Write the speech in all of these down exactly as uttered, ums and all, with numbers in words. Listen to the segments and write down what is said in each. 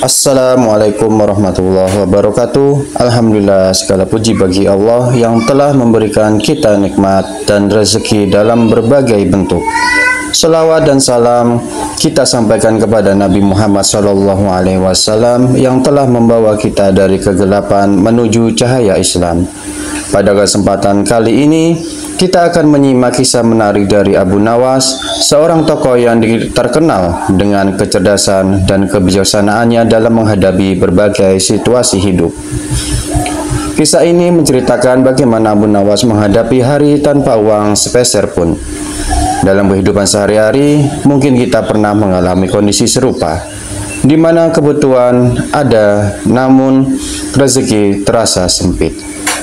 Assalamualaikum warahmatullahi wabarakatuh. Alhamdulillah, segala puji bagi Allah yang telah memberikan kita nikmat dan rezeki dalam berbagai bentuk. Selawat dan salam kita sampaikan kepada Nabi Muhammad shallallahu alaihi wasallam yang telah membawa kita dari kegelapan menuju cahaya Islam. Pada kesempatan kali ini kita akan menyimak kisah menarik dari Abu Nawas, seorang tokoh yang terkenal dengan kecerdasan dan kebijaksanaannya dalam menghadapi berbagai situasi hidup. Kisah ini menceritakan bagaimana Abu Nawas menghadapi hari tanpa uang sepeser pun. Dalam kehidupan sehari-hari, mungkin kita pernah mengalami kondisi serupa, di mana kebutuhan ada, namun rezeki terasa sempit.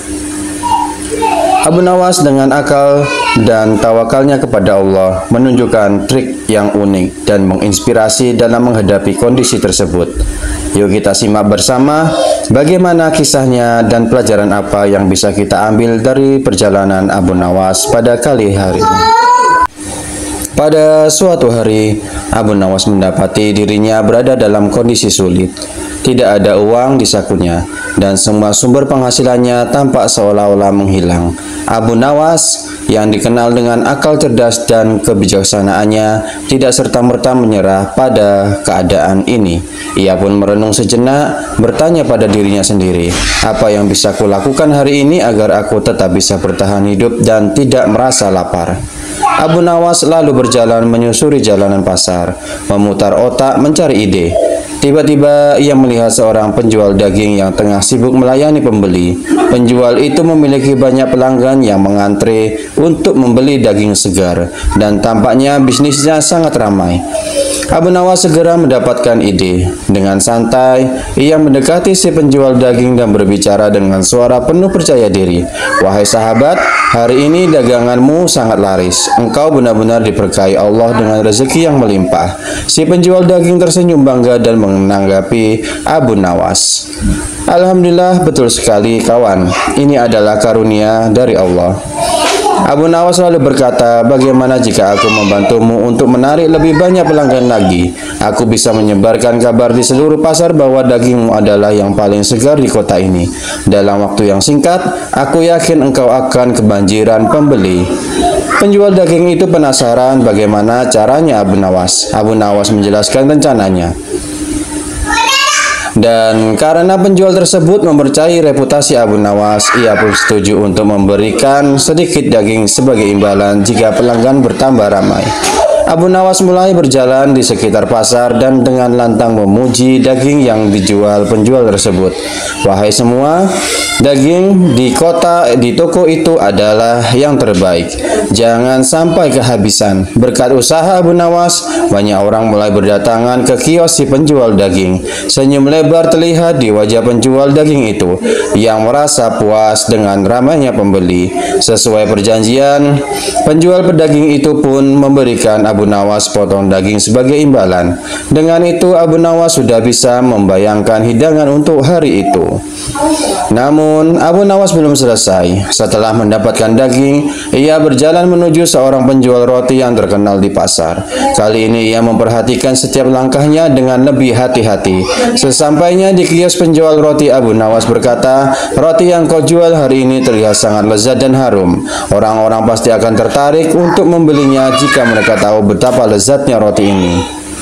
Abu Nawas dengan akal dan tawakalnya kepada Allah menunjukkan trik yang unik dan menginspirasi dalam menghadapi kondisi tersebut. Yuk kita simak bersama bagaimana kisahnya dan pelajaran apa yang bisa kita ambil dari perjalanan Abu Nawas pada kali hari ini. Pada suatu hari, Abu Nawas mendapati dirinya berada dalam kondisi sulit. Tidak ada uang di sakunya, dan semua sumber penghasilannya tampak seolah-olah menghilang. Abu Nawas yang dikenal dengan akal cerdas dan kebijaksanaannya tidak serta-merta menyerah pada keadaan ini. Ia pun merenung sejenak, bertanya pada dirinya sendiri, apa yang bisa kulakukan hari ini agar aku tetap bisa bertahan hidup dan tidak merasa lapar. Abu Nawas lalu berjalan menyusuri jalanan pasar, memutar otak mencari ide. Tiba-tiba ia melihat seorang penjual daging yang tengah sibuk melayani pembeli. Penjual itu memiliki banyak pelanggan yang mengantre untuk membeli daging segar, dan tampaknya bisnisnya sangat ramai. Abu Nawas segera mendapatkan ide. Dengan santai, ia mendekati si penjual daging dan berbicara dengan suara penuh percaya diri. Wahai sahabat, hari ini daganganmu sangat laris. Engkau benar-benar diberkahi Allah dengan rezeki yang melimpah. Si penjual daging tersenyum bangga dan menanggapi Abu Nawas. Alhamdulillah, betul sekali kawan. Ini adalah karunia dari Allah. Abu Nawas lalu berkata, bagaimana jika aku membantumu untuk menarik lebih banyak pelanggan lagi? Aku bisa menyebarkan kabar di seluruh pasar bahwa dagingmu adalah yang paling segar di kota ini. Dalam waktu yang singkat, aku yakin engkau akan kebanjiran pembeli. Penjual daging itu penasaran bagaimana caranya Abu Nawas. Abu Nawas menjelaskan rencananya. Dan karena penjual tersebut mempercayai reputasi Abu Nawas, ia pun setuju untuk memberikan sedikit daging sebagai imbalan jika pelanggan bertambah ramai. Abu Nawas mulai berjalan di sekitar pasar dan dengan lantang memuji daging yang dijual penjual tersebut. Wahai semua, daging di kota di toko itu adalah yang terbaik. Jangan sampai kehabisan. Berkat usaha Abu Nawas, banyak orang mulai berdatangan ke kios si penjual daging. Senyum lebar terlihat di wajah penjual daging itu yang merasa puas dengan ramainya pembeli. Sesuai perjanjian, penjual pedaging itu pun memberikan Abu Nawas potong daging sebagai imbalan. Dengan itu Abu Nawas sudah bisa membayangkan hidangan untuk hari itu. Namun Abu Nawas belum selesai. Setelah mendapatkan daging, ia berjalan menuju seorang penjual roti yang terkenal di pasar. Kali ini ia memperhatikan setiap langkahnya dengan lebih hati-hati. Sesampainya di kios penjual roti, Abu Nawas berkata, roti yang kau jual hari ini terlihat sangat lezat dan harum. Orang-orang pasti akan tertarik untuk membelinya jika mereka tahu betapa lezatnya roti ini.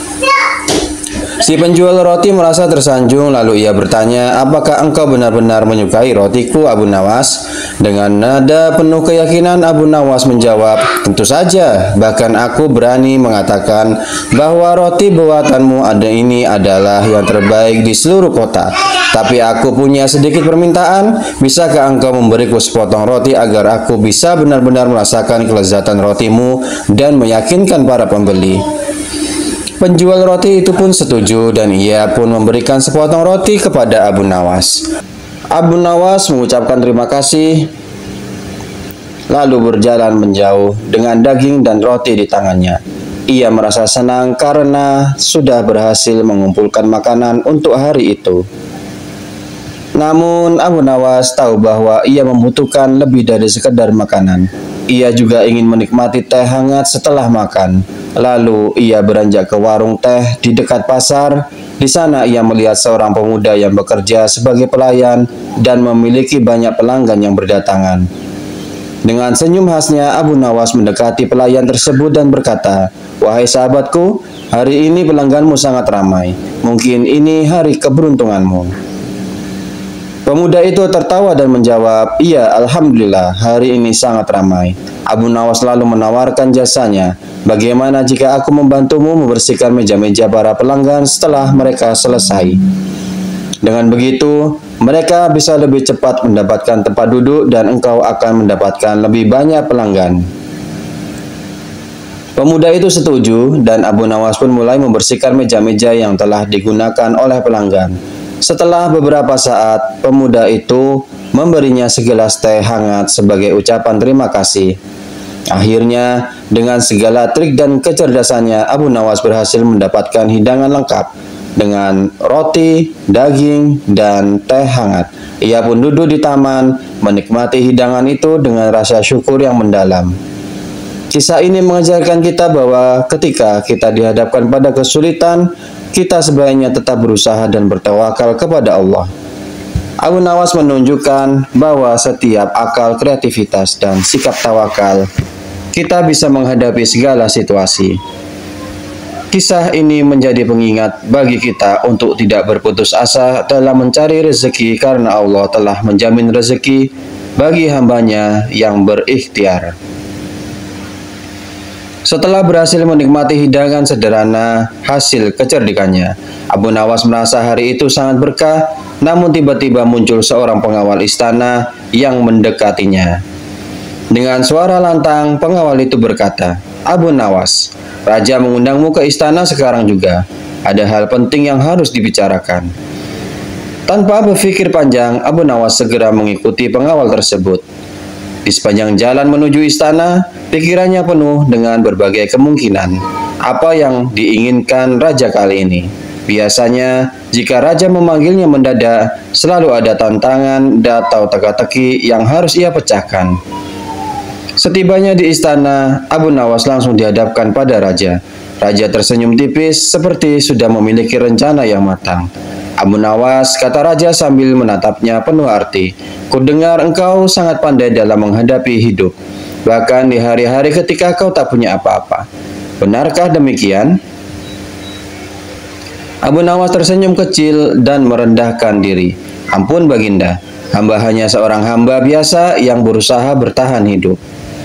Si penjual roti merasa tersanjung, lalu ia bertanya, apakah engkau benar-benar menyukai rotiku, Abu Nawas? Dengan nada penuh keyakinan, Abu Nawas menjawab, tentu saja, bahkan aku berani mengatakan bahwa roti buatanmu ada ini adalah yang terbaik di seluruh kota. Tapi aku punya sedikit permintaan, bisakah engkau memberiku sepotong roti agar aku bisa benar-benar merasakan kelezatan rotimu dan meyakinkan para pembeli? Penjual roti itu pun setuju dan ia pun memberikan sepotong roti kepada Abu Nawas. Abu Nawas mengucapkan terima kasih lalu berjalan menjauh dengan daging dan roti di tangannya. Ia merasa senang karena sudah berhasil mengumpulkan makanan untuk hari itu. Namun Abu Nawas tahu bahwa ia membutuhkan lebih dari sekedar makanan. Ia juga ingin menikmati teh hangat setelah makan. Lalu ia beranjak ke warung teh di dekat pasar. Di sana ia melihat seorang pemuda yang bekerja sebagai pelayan dan memiliki banyak pelanggan yang berdatangan. Dengan senyum khasnya, Abu Nawas mendekati pelayan tersebut dan berkata, "Wahai sahabatku, hari ini pelangganmu sangat ramai. Mungkin ini hari keberuntunganmu." Pemuda itu tertawa dan menjawab, "Iya, alhamdulillah, hari ini sangat ramai." Abu Nawas lalu menawarkan jasanya, "Bagaimana jika aku membantumu membersihkan meja-meja para pelanggan setelah mereka selesai?" Dengan begitu, mereka bisa lebih cepat mendapatkan tempat duduk dan engkau akan mendapatkan lebih banyak pelanggan. Pemuda itu setuju dan Abu Nawas pun mulai membersihkan meja-meja yang telah digunakan oleh pelanggan. Setelah beberapa saat, pemuda itu memberinya segelas teh hangat sebagai ucapan terima kasih. Akhirnya, dengan segala trik dan kecerdasannya, Abu Nawas berhasil mendapatkan hidangan lengkap dengan roti, daging, dan teh hangat. Ia pun duduk di taman, menikmati hidangan itu dengan rasa syukur yang mendalam. Kisah ini mengajarkan kita bahwa ketika kita dihadapkan pada kesulitan, kita sebaiknya tetap berusaha dan bertawakal kepada Allah. Abu Nawas menunjukkan bahwa setiap akal, kreativitas, dan sikap tawakal, kita bisa menghadapi segala situasi. Kisah ini menjadi pengingat bagi kita untuk tidak berputus asa dalam mencari rezeki karena Allah telah menjamin rezeki bagi hambanya yang berikhtiar. Setelah berhasil menikmati hidangan sederhana hasil kecerdikannya, Abu Nawas merasa hari itu sangat berkah, namun tiba-tiba muncul seorang pengawal istana yang mendekatinya. Dengan suara lantang, pengawal itu berkata, "Abu Nawas, Raja mengundangmu ke istana sekarang juga. Ada hal penting yang harus dibicarakan." Tanpa berpikir panjang, Abu Nawas segera mengikuti pengawal tersebut. Di sepanjang jalan menuju istana, pikirannya penuh dengan berbagai kemungkinan. Apa yang diinginkan raja kali ini? Biasanya, jika raja memanggilnya mendadak, selalu ada tantangan atau teka-teki yang harus ia pecahkan. Setibanya di istana, Abu Nawas langsung dihadapkan pada raja. Raja tersenyum tipis seperti sudah memiliki rencana yang matang. "Abu Nawas," kata raja sambil menatapnya penuh arti, "kudengar engkau sangat pandai dalam menghadapi hidup, bahkan di hari-hari ketika kau tak punya apa-apa. Benarkah demikian?" Abu Nawas tersenyum kecil dan merendahkan diri. "Ampun Baginda, hamba hanya seorang hamba biasa yang berusaha bertahan hidup."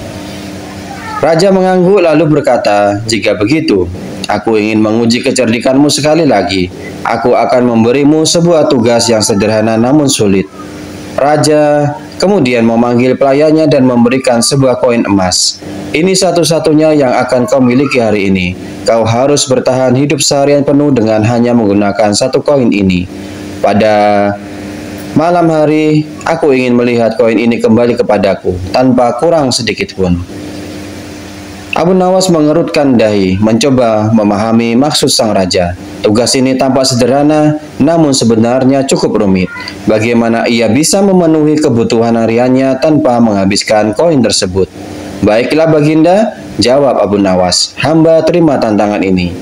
Raja mengangguk lalu berkata, "Jika begitu, aku ingin menguji kecerdikanmu sekali lagi. Aku akan memberimu sebuah tugas yang sederhana namun sulit." Raja kemudian memanggil pelayannya dan memberikan sebuah koin emas. "Ini satu-satunya yang akan kau miliki hari ini. Kau harus bertahan hidup seharian penuh dengan hanya menggunakan satu koin ini. Pada malam hari, aku ingin melihat koin ini kembali kepadaku tanpa kurang sedikit pun." Abu Nawas mengerutkan dahi, mencoba memahami maksud sang raja. Tugas ini tampak sederhana, namun sebenarnya cukup rumit. Bagaimana ia bisa memenuhi kebutuhan hariannya tanpa menghabiskan koin tersebut? "Baiklah Baginda," jawab Abu Nawas, "hamba terima tantangan ini."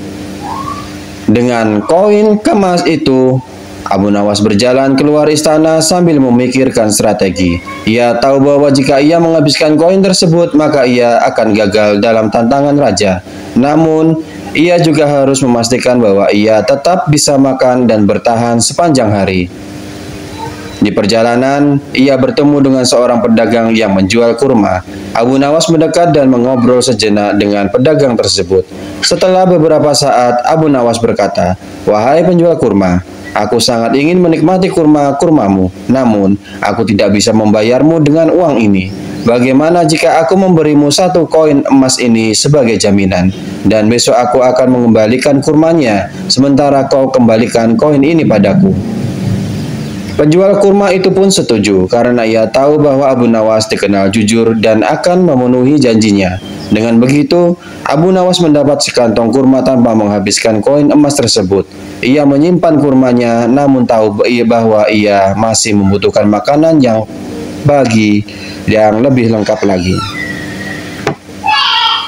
Dengan koin kemas itu, Abu Nawas berjalan keluar istana sambil memikirkan strategi. Ia tahu bahwa jika ia menghabiskan koin tersebut, maka ia akan gagal dalam tantangan raja. Namun, ia juga harus memastikan bahwa ia tetap bisa makan dan bertahan sepanjang hari. Di perjalanan, ia bertemu dengan seorang pedagang yang menjual kurma. Abu Nawas mendekat dan mengobrol sejenak dengan pedagang tersebut. Setelah beberapa saat, Abu Nawas berkata, "Wahai penjual kurma, aku sangat ingin menikmati kurma-kurmamu, namun aku tidak bisa membayarmu dengan uang ini. Bagaimana jika aku memberimu satu koin emas ini sebagai jaminan, dan besok aku akan mengembalikan kurmanya, sementara kau kembalikan koin ini padaku?" Penjual kurma itu pun setuju, karena ia tahu bahwa Abu Nawas dikenal jujur dan akan memenuhi janjinya. Dengan begitu, Abu Nawas mendapat sekantong kurma tanpa menghabiskan koin emas tersebut. Ia menyimpan kurmanya, namun tahu bahwa ia masih membutuhkan makanan yang bagi yang lebih lengkap lagi.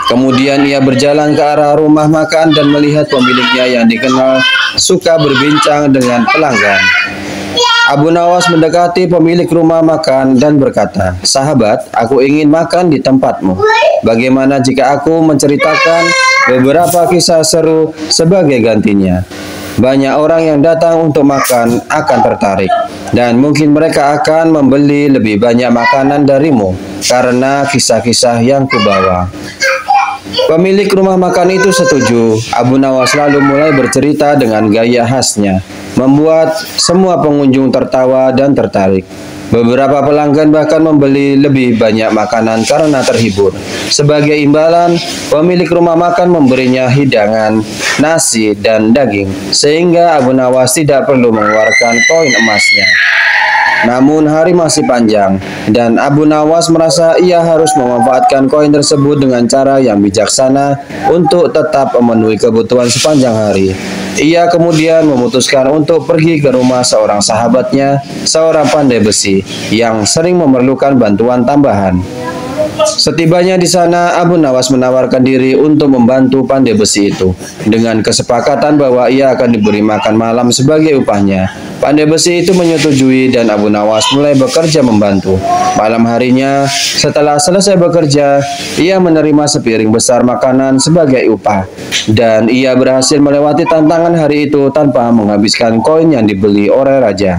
Kemudian ia berjalan ke arah rumah makan dan melihat pemiliknya yang dikenal suka berbincang dengan pelanggan. Abu Nawas mendekati pemilik rumah makan dan berkata, "Sahabat, aku ingin makan di tempatmu. Bagaimana jika aku menceritakan beberapa kisah seru sebagai gantinya? Banyak orang yang datang untuk makan akan tertarik, dan mungkin mereka akan membeli lebih banyak makanan darimu karena kisah-kisah yang kubawa." Pemilik rumah makan itu setuju. Abu Nawas lalu mulai bercerita dengan gaya khasnya, membuat semua pengunjung tertawa dan tertarik. Beberapa pelanggan bahkan membeli lebih banyak makanan karena terhibur. Sebagai imbalan, pemilik rumah makan memberinya hidangan, nasi, dan daging, sehingga Abu Nawas tidak perlu mengeluarkan koin emasnya. Namun hari masih panjang, dan Abu Nawas merasa ia harus memanfaatkan koin tersebut dengan cara yang bijaksana untuk tetap memenuhi kebutuhan sepanjang hari. Ia kemudian memutuskan untuk pergi ke rumah seorang sahabatnya, seorang pandai besi, yang sering memerlukan bantuan tambahan. Setibanya di sana, Abu Nawas menawarkan diri untuk membantu pandai besi itu, dengan kesepakatan bahwa ia akan diberi makan malam sebagai upahnya. Pandai besi itu menyetujui dan Abu Nawas mulai bekerja membantu. Malam harinya, setelah selesai bekerja, ia menerima sepiring besar makanan sebagai upah, dan ia berhasil melewati tantangan hari itu tanpa menghabiskan koin yang dibeli oleh raja.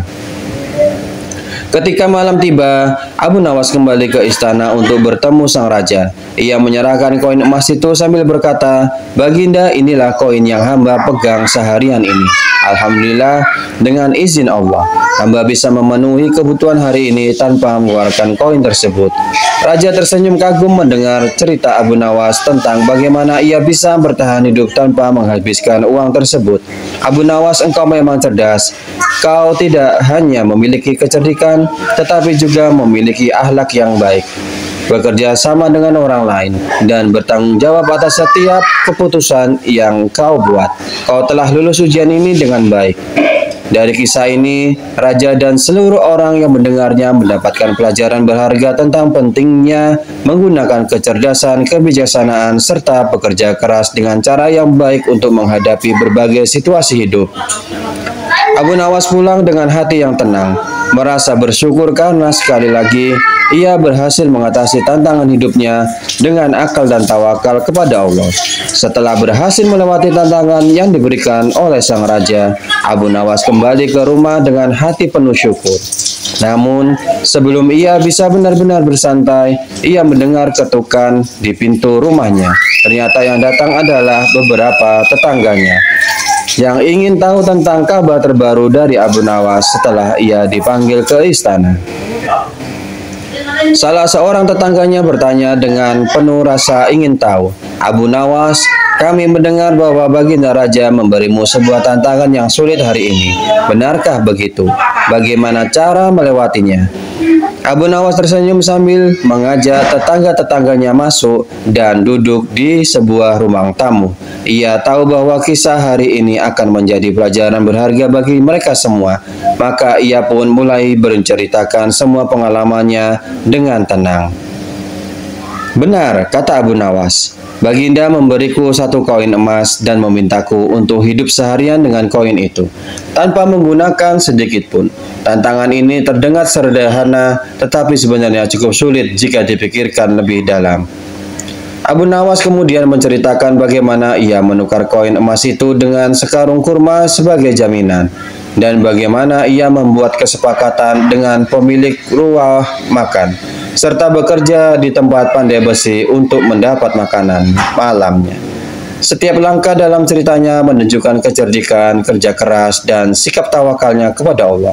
Ketika malam tiba, Abu Nawas kembali ke istana untuk bertemu sang raja. Ia menyerahkan koin emas itu sambil berkata, "Baginda, inilah koin yang hamba pegang seharian ini. Alhamdulillah, dengan izin Allah, hamba bisa memenuhi kebutuhan hari ini tanpa mengeluarkan koin tersebut." Raja tersenyum kagum mendengar cerita Abu Nawas tentang bagaimana ia bisa bertahan hidup tanpa menghabiskan uang tersebut. "Abu Nawas, engkau memang cerdas. Kau tidak hanya memiliki kecerdikan, tetapi juga memiliki akhlak yang baik, bekerja sama dengan orang lain, dan bertanggung jawab atas setiap keputusan yang kau buat. Kau telah lulus ujian ini dengan baik." Dari kisah ini, raja dan seluruh orang yang mendengarnya mendapatkan pelajaran berharga tentang pentingnya menggunakan kecerdasan, kebijaksanaan, serta bekerja keras dengan cara yang baik untuk menghadapi berbagai situasi hidup. Abu Nawas pulang dengan hati yang tenang, merasa bersyukur karena sekali lagi ia berhasil mengatasi tantangan hidupnya dengan akal dan tawakal kepada Allah. Setelah berhasil melewati tantangan yang diberikan oleh sang raja, Abu Nawas kembali ke rumah dengan hati penuh syukur. Namun, sebelum ia bisa benar-benar bersantai, ia mendengar ketukan di pintu rumahnya. Ternyata yang datang adalah beberapa tetangganya yang ingin tahu tentang kabar terbaru dari Abu Nawas setelah ia dipanggil ke istana. Salah seorang tetangganya bertanya dengan penuh rasa ingin tahu, "Abu Nawas, kami mendengar bahwa Baginda Raja memberimu sebuah tantangan yang sulit hari ini. Benarkah begitu? Bagaimana cara melewatinya?" Abu Nawas tersenyum sambil mengajak tetangga-tetangganya masuk dan duduk di sebuah ruang tamu. Ia tahu bahwa kisah hari ini akan menjadi pelajaran berharga bagi mereka semua. Maka ia pun mulai menceritakan semua pengalamannya dengan tenang. "Benar," kata Abu Nawas, "Baginda memberiku satu koin emas dan memintaku untuk hidup seharian dengan koin itu, tanpa menggunakan sedikit pun. Tantangan ini terdengar sederhana, tetapi sebenarnya cukup sulit jika dipikirkan lebih dalam." Abu Nawas kemudian menceritakan bagaimana ia menukar koin emas itu dengan sekarung kurma sebagai jaminan, dan bagaimana ia membuat kesepakatan dengan pemilik rumah makan, serta bekerja di tempat pandai besi untuk mendapat makanan malamnya. Setiap langkah dalam ceritanya menunjukkan kecerdikan, kerja keras, dan sikap tawakalnya kepada Allah.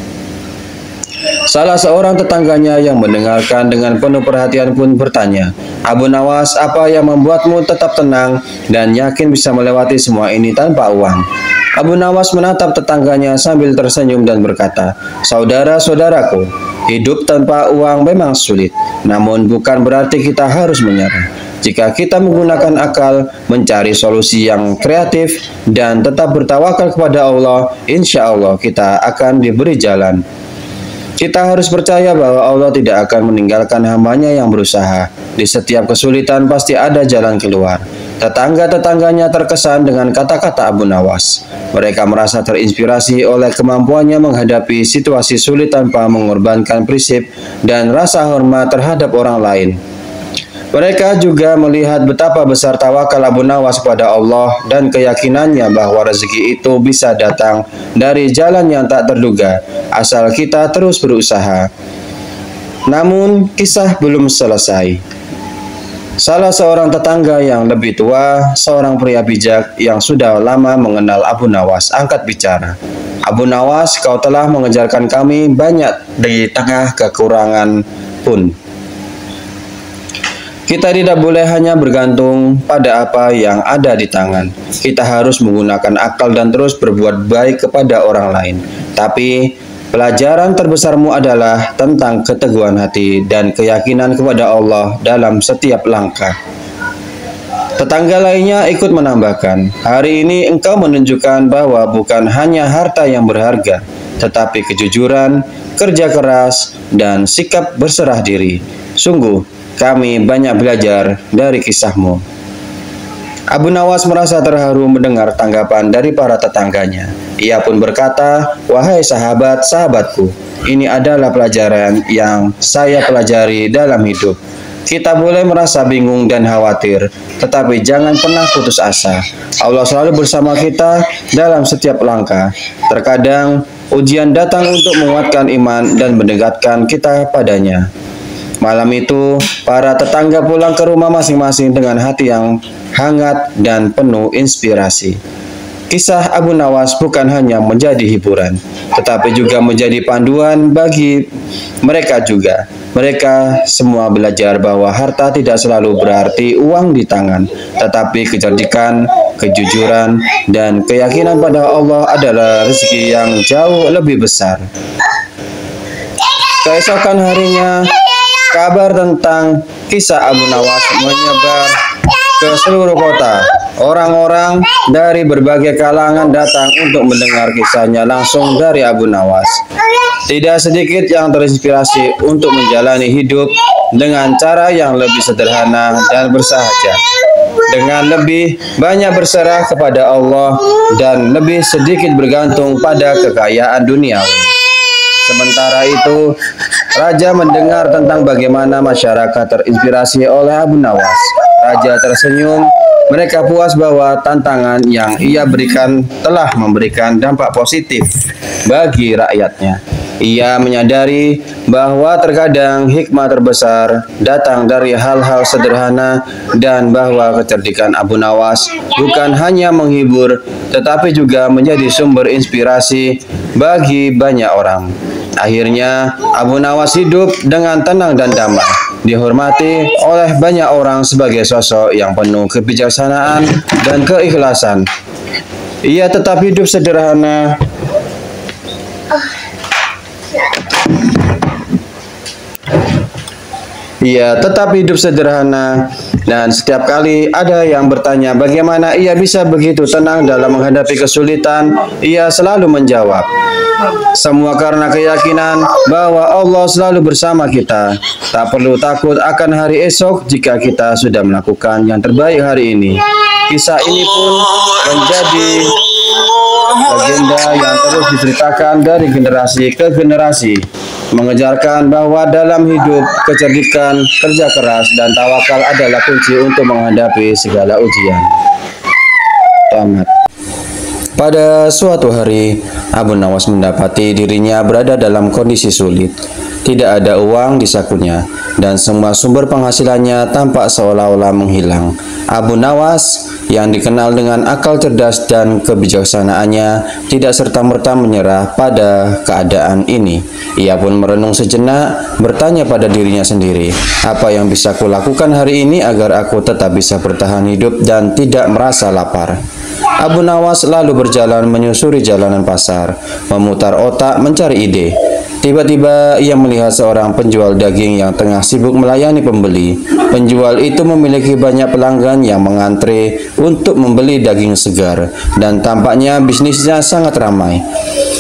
Salah seorang tetangganya yang mendengarkan dengan penuh perhatian pun bertanya, "Abu Nawas, apa yang membuatmu tetap tenang dan yakin bisa melewati semua ini tanpa uang?" Abu Nawas menatap tetangganya sambil tersenyum dan berkata, "Saudara-saudaraku, hidup tanpa uang memang sulit, namun bukan berarti kita harus menyerah. Jika kita menggunakan akal, mencari solusi yang kreatif, dan tetap bertawakal kepada Allah, insya Allah kita akan diberi jalan." Kita harus percaya bahwa Allah tidak akan meninggalkan hambanya yang berusaha. Di setiap kesulitan pasti ada jalan keluar. Tetangga-tetangganya terkesan dengan kata-kata Abu Nawas. Mereka merasa terinspirasi oleh kemampuannya menghadapi situasi sulit tanpa mengorbankan prinsip dan rasa hormat terhadap orang lain. Mereka juga melihat betapa besar tawakal Abu Nawas kepada Allah dan keyakinannya bahwa rezeki itu bisa datang dari jalan yang tak terduga, asal kita terus berusaha. Namun, kisah belum selesai. Salah seorang tetangga yang lebih tua, seorang pria bijak yang sudah lama mengenal Abu Nawas, angkat bicara. Abu Nawas, kau telah mengejarkan kami banyak di tengah kekurangan pun. Kita tidak boleh hanya bergantung pada apa yang ada di tangan. Kita harus menggunakan akal dan terus berbuat baik kepada orang lain. Tapi, pelajaran terbesarmu adalah tentang keteguhan hati dan keyakinan kepada Allah dalam setiap langkah. Tetangga lainnya ikut menambahkan, hari ini engkau menunjukkan bahwa bukan hanya harta yang berharga, tetapi kejujuran, kerja keras, dan sikap berserah diri. Sungguh, kami banyak belajar dari kisahmu. Abu Nawas merasa terharu mendengar tanggapan dari para tetangganya. Ia pun berkata, wahai sahabat-sahabatku, ini adalah pelajaran yang saya pelajari dalam hidup. Kita boleh merasa bingung dan khawatir, tetapi jangan pernah putus asa. Allah selalu bersama kita dalam setiap langkah. Terkadang, ujian datang untuk menguatkan iman dan mendekatkan kita padanya. Malam itu, para tetangga pulang ke rumah masing-masing dengan hati yang hangat dan penuh inspirasi. Kisah Abu Nawas bukan hanya menjadi hiburan, tetapi juga menjadi panduan bagi mereka juga. Mereka semua belajar bahwa harta tidak selalu berarti uang di tangan, tetapi kecerdikan, kejujuran, dan keyakinan pada Allah adalah rezeki yang jauh lebih besar. Keesokan harinya, kabar tentang kisah Abu Nawas menyebar ke seluruh kota. Orang-orang dari berbagai kalangan datang untuk mendengar kisahnya langsung dari Abu Nawas. Tidak sedikit yang terinspirasi untuk menjalani hidup dengan cara yang lebih sederhana dan bersahaja, dengan lebih banyak berserah kepada Allah dan lebih sedikit bergantung pada kekayaan duniawi. Sementara itu, Raja mendengar tentang bagaimana masyarakat terinspirasi oleh Abu Nawas. Raja tersenyum. Mereka puas bahwa tantangan yang ia berikan telah memberikan dampak positif bagi rakyatnya. Ia menyadari bahwa terkadang hikmah terbesar datang dari hal-hal sederhana dan bahwa kecerdikan Abu Nawas bukan hanya menghibur, tetapi juga menjadi sumber inspirasi bagi banyak orang. Akhirnya, Abu Nawas hidup dengan tenang dan damai, dihormati oleh banyak orang sebagai sosok yang penuh kebijaksanaan dan keikhlasan. Ia tetap hidup sederhana, Ia tetap hidup sederhana, dan setiap kali ada yang bertanya bagaimana ia bisa begitu tenang dalam menghadapi kesulitan, ia selalu menjawab, semua karena keyakinan bahwa Allah selalu bersama kita. Tak perlu takut akan hari esok jika kita sudah melakukan yang terbaik hari ini. Kisah ini pun menjadi legenda yang terus diceritakan dari generasi ke generasi, mengejarkan bahwa dalam hidup kecerdikan, kerja keras, dan tawakal adalah kunci untuk menghadapi segala ujian. Tamat. Pada suatu hari, Abu Nawas mendapati dirinya berada dalam kondisi sulit. Tidak ada uang di sakunya, dan semua sumber penghasilannya tampak seolah-olah menghilang. Abu Nawas yang dikenal dengan akal cerdas dan kebijaksanaannya tidak serta-merta menyerah pada keadaan ini. Ia pun merenung sejenak, bertanya pada dirinya sendiri, apa yang bisa kulakukan hari ini agar aku tetap bisa bertahan hidup dan tidak merasa lapar. Abu Nawas lalu berjalan menyusuri jalanan pasar, memutar otak mencari ide. Tiba-tiba ia melihat seorang penjual daging yang tengah sibuk melayani pembeli. Penjual itu memiliki banyak pelanggan yang mengantre untuk membeli daging segar, dan tampaknya bisnisnya sangat ramai.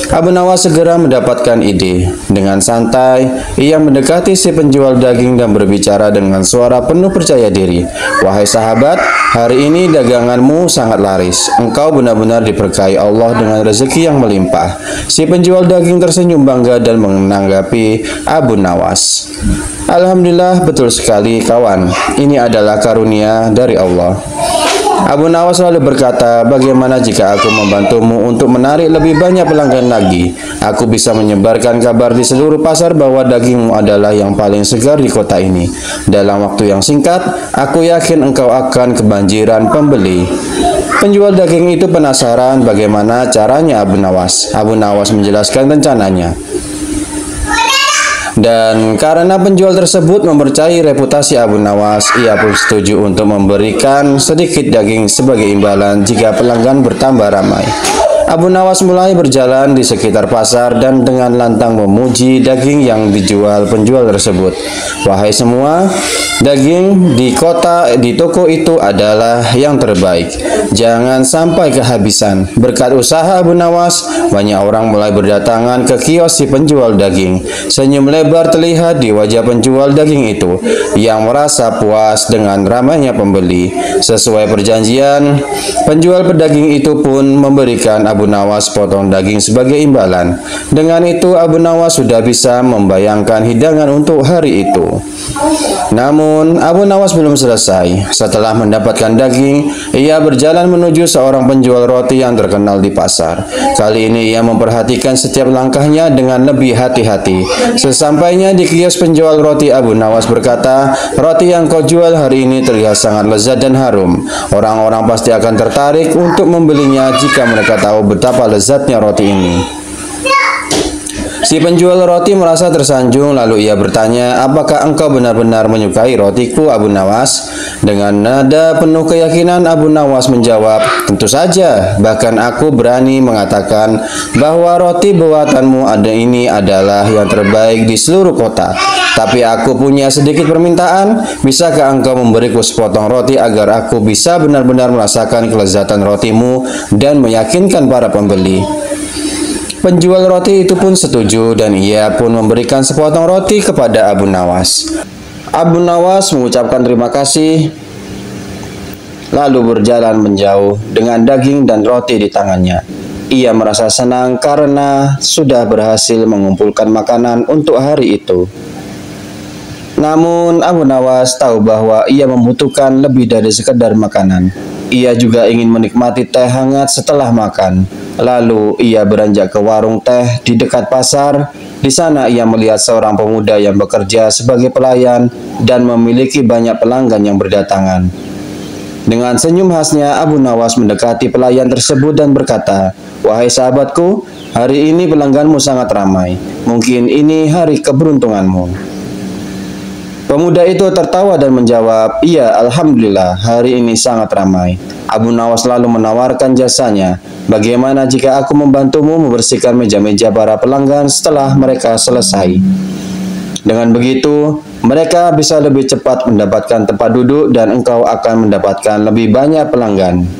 Abu Nawas segera mendapatkan ide. Dengan santai, ia mendekati si penjual daging dan berbicara dengan suara penuh percaya diri. "Wahai sahabat, hari ini daganganmu sangat laris. Engkau benar-benar diberkahi Allah dengan rezeki yang melimpah." Si penjual daging tersenyum bangga dan menanggapi Abu Nawas. "Alhamdulillah, betul sekali kawan. Ini adalah karunia dari Allah." Abu Nawas lalu berkata, "Bagaimana jika aku membantumu untuk menarik lebih banyak pelanggan lagi? Aku bisa menyebarkan kabar di seluruh pasar bahwa dagingmu adalah yang paling segar di kota ini. Dalam waktu yang singkat, aku yakin engkau akan kebanjiran pembeli." Penjual daging itu penasaran bagaimana caranya Abu Nawas. Abu Nawas menjelaskan rencananya. Dan karena penjual tersebut mempercayai reputasi Abu Nawas, ia pun setuju untuk memberikan sedikit daging sebagai imbalan jika pelanggan bertambah ramai. Abu Nawas mulai berjalan di sekitar pasar dan dengan lantang memuji daging yang dijual penjual tersebut. "Wahai semua, daging di kota di toko itu adalah yang terbaik. Jangan sampai kehabisan." Berkat usaha Abu Nawas, banyak orang mulai berdatangan ke kios si penjual daging. Senyum lebar terlihat di wajah penjual daging itu yang merasa puas dengan ramainya pembeli. Sesuai perjanjian, penjual pedaging itu pun memberikan Abu Nawas potong daging sebagai imbalan. Dengan itu, Abu Nawas sudah bisa membayangkan hidangan untuk hari itu. Namun, Abu Nawas belum selesai. Setelah mendapatkan daging, ia berjalan menuju seorang penjual roti yang terkenal di pasar. Kali ini ia memperhatikan setiap langkahnya dengan lebih hati-hati. Sesampainya di kios penjual roti, Abu Nawas berkata, "Roti yang kau jual hari ini terlihat sangat lezat dan harum. Orang-orang pasti akan tertarik untuk membelinya jika mereka tahu betapa lezatnya roti ini." Si penjual roti merasa tersanjung, lalu ia bertanya, "Apakah engkau benar-benar menyukai rotiku, Abu Nawas?" Dengan nada penuh keyakinan, Abu Nawas menjawab, "Tentu saja, bahkan aku berani mengatakan bahwa roti buatanmu ada ini adalah yang terbaik di seluruh kota. Tapi aku punya sedikit permintaan, bisakah engkau memberiku sepotong roti agar aku bisa benar-benar merasakan kelezatan rotimu dan meyakinkan para pembeli?" Penjual roti itu pun setuju dan ia pun memberikan sepotong roti kepada Abu Nawas. Abu Nawas mengucapkan terima kasih lalu berjalan menjauh dengan daging dan roti di tangannya. Ia merasa senang karena sudah berhasil mengumpulkan makanan untuk hari itu. Namun Abu Nawas tahu bahwa ia membutuhkan lebih dari sekedar makanan. Ia juga ingin menikmati teh hangat setelah makan. Lalu ia beranjak ke warung teh di dekat pasar. Di sana ia melihat seorang pemuda yang bekerja sebagai pelayan dan memiliki banyak pelanggan yang berdatangan. Dengan senyum khasnya, Abu Nawas mendekati pelayan tersebut dan berkata, "Wahai sahabatku, hari ini pelangganmu sangat ramai. Mungkin ini hari keberuntunganmu." Pemuda itu tertawa dan menjawab, "Iya, alhamdulillah, hari ini sangat ramai." Abu Nawas lalu menawarkan jasanya, "Bagaimana jika aku membantumu membersihkan meja-meja para pelanggan setelah mereka selesai?" Dengan begitu, mereka bisa lebih cepat mendapatkan tempat duduk dan engkau akan mendapatkan lebih banyak pelanggan.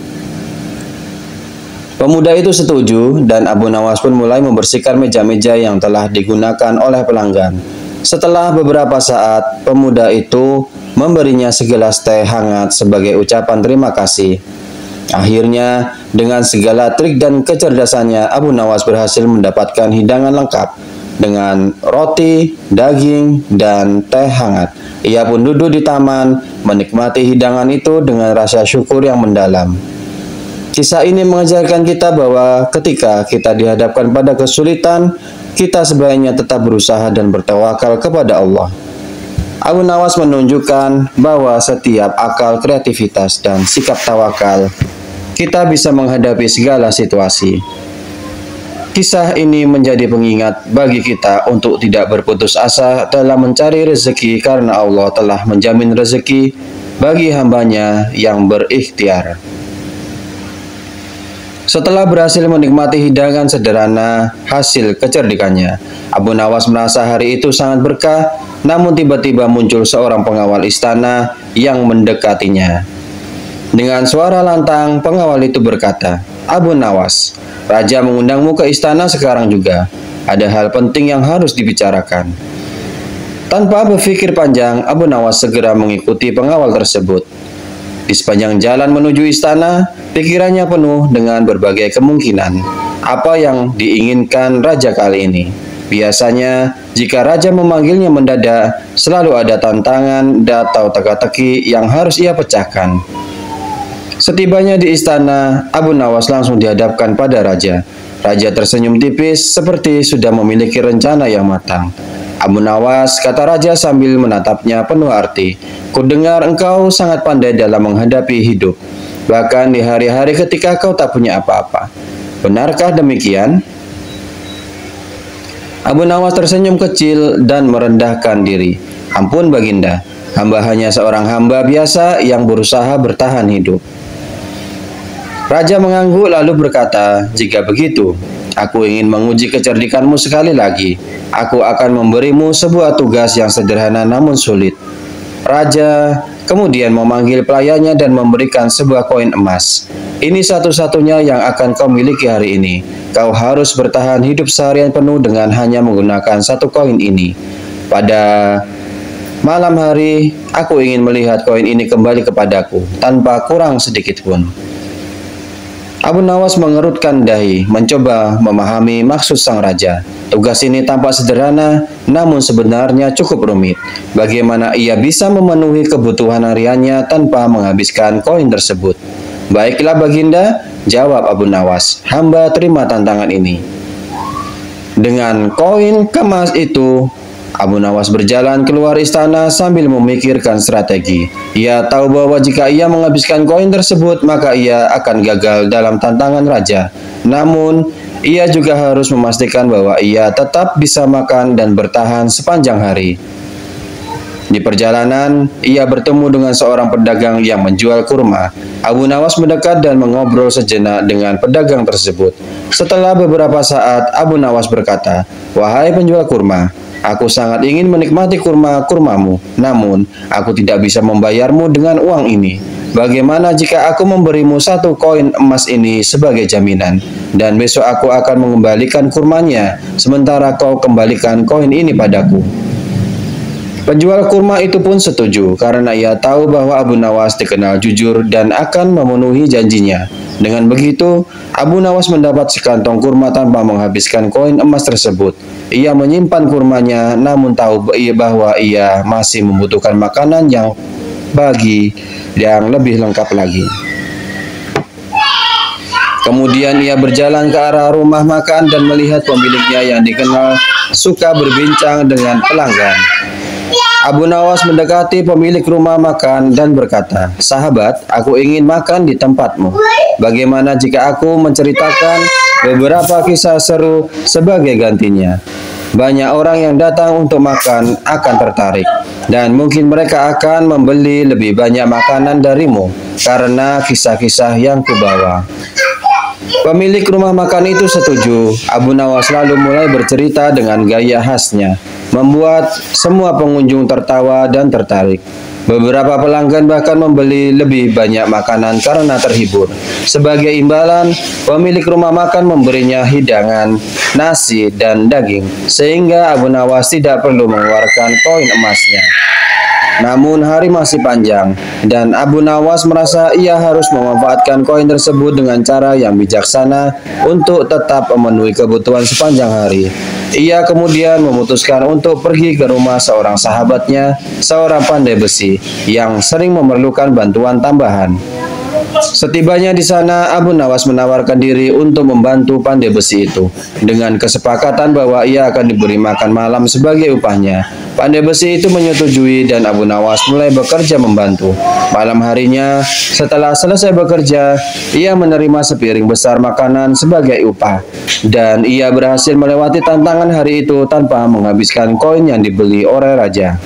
Pemuda itu setuju dan Abu Nawas pun mulai membersihkan meja-meja yang telah digunakan oleh pelanggan. Setelah beberapa saat, pemuda itu memberinya segelas teh hangat sebagai ucapan terima kasih. Akhirnya, dengan segala trik dan kecerdasannya, Abu Nawas berhasil mendapatkan hidangan lengkap dengan roti, daging, dan teh hangat. Ia pun duduk di taman, menikmati hidangan itu dengan rasa syukur yang mendalam. Kisah ini mengajarkan kita bahwa ketika kita dihadapkan pada kesulitan, kita sebaiknya tetap berusaha dan bertawakal kepada Allah. Abu Nawas menunjukkan bahwa setiap akal, kreativitas, dan sikap tawakal, kita bisa menghadapi segala situasi. Kisah ini menjadi pengingat bagi kita untuk tidak berputus asa dalam mencari rezeki karena Allah telah menjamin rezeki bagi hambanya yang berikhtiar. Setelah berhasil menikmati hidangan sederhana hasil kecerdikannya, Abu Nawas merasa hari itu sangat berkah, namun tiba-tiba muncul seorang pengawal istana yang mendekatinya. Dengan suara lantang, pengawal itu berkata, "Abu Nawas, Raja mengundangmu ke istana sekarang juga. Ada hal penting yang harus dibicarakan." Tanpa berpikir panjang, Abu Nawas segera mengikuti pengawal tersebut. Di sepanjang jalan menuju istana, pikirannya penuh dengan berbagai kemungkinan. Apa yang diinginkan raja kali ini? Biasanya, jika raja memanggilnya mendadak, selalu ada tantangan atau teka-teki yang harus ia pecahkan. Setibanya di istana, Abu Nawas langsung dihadapkan pada raja. Raja tersenyum tipis seperti sudah memiliki rencana yang matang. "Abu Nawas," kata raja sambil menatapnya penuh arti, "kudengar engkau sangat pandai dalam menghadapi hidup, bahkan di hari-hari ketika kau tak punya apa-apa. Benarkah demikian?" Abu Nawas tersenyum kecil dan merendahkan diri. "Ampun Baginda, hamba hanya seorang hamba biasa yang berusaha bertahan hidup." Raja mengangguk lalu berkata, "Jika begitu, aku ingin menguji kecerdikanmu sekali lagi. Aku akan memberimu sebuah tugas yang sederhana namun sulit." Raja kemudian memanggil pelayannya dan memberikan sebuah koin emas. "Ini satu-satunya yang akan kau miliki hari ini. Kau harus bertahan hidup seharian penuh dengan hanya menggunakan satu koin ini. Pada malam hari, aku ingin melihat koin ini kembali kepadaku, tanpa kurang sedikit pun." Abu Nawas mengerutkan dahi, mencoba memahami maksud sang raja. Tugas ini tampak sederhana, namun sebenarnya cukup rumit. Bagaimana ia bisa memenuhi kebutuhan hariannya tanpa menghabiskan koin tersebut? "Baiklah Baginda," jawab Abu Nawas, "hamba terima tantangan ini." Dengan koin kemas itu, Abu Nawas berjalan keluar istana sambil memikirkan strategi. Ia tahu bahwa jika ia menghabiskan koin tersebut, maka ia akan gagal dalam tantangan raja. Namun, ia juga harus memastikan bahwa ia tetap bisa makan dan bertahan sepanjang hari. Di perjalanan, ia bertemu dengan seorang pedagang yang menjual kurma. Abu Nawas mendekat dan mengobrol sejenak dengan pedagang tersebut. Setelah beberapa saat, Abu Nawas berkata, "Wahai penjual kurma, aku sangat ingin menikmati kurma-kurmamu, namun aku tidak bisa membayarmu dengan uang ini. Bagaimana jika aku memberimu satu koin emas ini sebagai jaminan, dan besok aku akan mengembalikan kurmanya, sementara kau kembalikan koin ini padaku?" Penjual kurma itu pun setuju, karena ia tahu bahwa Abu Nawas dikenal jujur dan akan memenuhi janjinya. Dengan begitu, Abu Nawas mendapat sekantong kurma tanpa menghabiskan koin emas tersebut. Ia menyimpan kurmanya, namun tahu bahwa ia masih membutuhkan makanan yang bagi yang lebih lengkap lagi. Kemudian ia berjalan ke arah rumah makan dan melihat pemiliknya yang dikenal suka berbincang dengan pelanggan. Abu Nawas mendekati pemilik rumah makan dan berkata, "Sahabat, aku ingin makan di tempatmu. Bagaimana jika aku menceritakan beberapa kisah seru sebagai gantinya? Banyak orang yang datang untuk makan akan tertarik, dan mungkin mereka akan membeli lebih banyak makanan darimu karena kisah-kisah yang kubawa." Pemilik rumah makan itu setuju. Abu Nawas lalu mulai bercerita dengan gaya khasnya, membuat semua pengunjung tertawa dan tertarik. Beberapa pelanggan bahkan membeli lebih banyak makanan karena terhibur. Sebagai imbalan, pemilik rumah makan memberinya hidangan, nasi, dan daging, sehingga Abu Nawas tidak perlu mengeluarkan koin emasnya. Namun hari masih panjang, dan Abu Nawas merasa ia harus memanfaatkan koin tersebut dengan cara yang bijaksana untuk tetap memenuhi kebutuhan sepanjang hari. Ia kemudian memutuskan untuk pergi ke rumah seorang sahabatnya, seorang pandai besi, yang sering memerlukan bantuan tambahan. Setibanya di sana, Abu Nawas menawarkan diri untuk membantu pandai besi itu, dengan kesepakatan bahwa ia akan diberi makan malam sebagai upahnya. Pandai besi itu menyetujui dan Abu Nawas mulai bekerja membantu. Malam harinya, setelah selesai bekerja, ia menerima sepiring besar makanan sebagai upah, dan ia berhasil melewati tantangan hari itu tanpa menghabiskan koin yang dibeli oleh raja.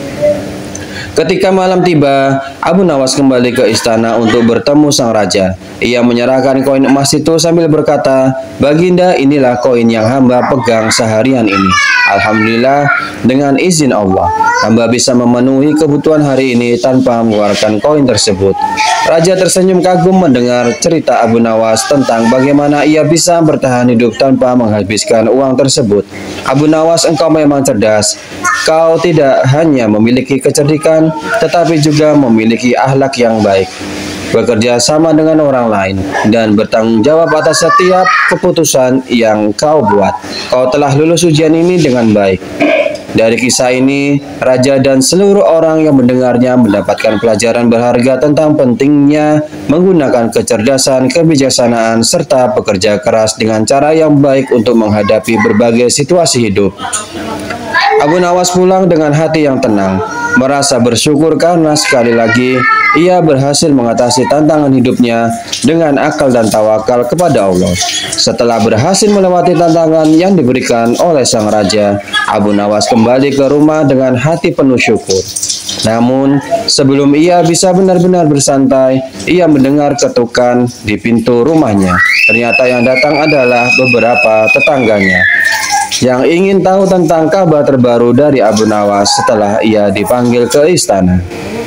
Ketika malam tiba, Abu Nawas kembali ke istana untuk bertemu sang raja. Ia menyerahkan koin emas itu sambil berkata, "Baginda, inilah koin yang hamba pegang seharian ini. Alhamdulillah, dengan izin Allah, hamba bisa memenuhi kebutuhan hari ini tanpa mengeluarkan koin tersebut." Raja tersenyum kagum mendengar cerita Abu Nawas tentang bagaimana ia bisa bertahan hidup tanpa menghabiskan uang tersebut. "Abu Nawas, engkau memang cerdas. Kau tidak hanya memiliki kecerdikan, tetapi juga memiliki akhlak yang baik, bekerja sama dengan orang lain, dan bertanggung jawab atas setiap keputusan yang kau buat. Kau telah lulus ujian ini dengan baik." Dari kisah ini, raja dan seluruh orang yang mendengarnya mendapatkan pelajaran berharga tentang pentingnya menggunakan kecerdasan, kebijaksanaan, serta bekerja keras dengan cara yang baik untuk menghadapi berbagai situasi hidup. Abu Nawas pulang dengan hati yang tenang, merasa bersyukur karena sekali lagi ia berhasil mengatasi tantangan hidupnya dengan akal dan tawakal kepada Allah. Setelah berhasil melewati tantangan yang diberikan oleh sang raja, Abu Nawas kembali ke rumah dengan hati penuh syukur. Namun, sebelum ia bisa benar-benar bersantai, ia mendengar ketukan di pintu rumahnya. Ternyata yang datang adalah beberapa tetangganya yang ingin tahu tentang kabar terbaru dari Abu Nawas setelah ia dipanggil ke istana.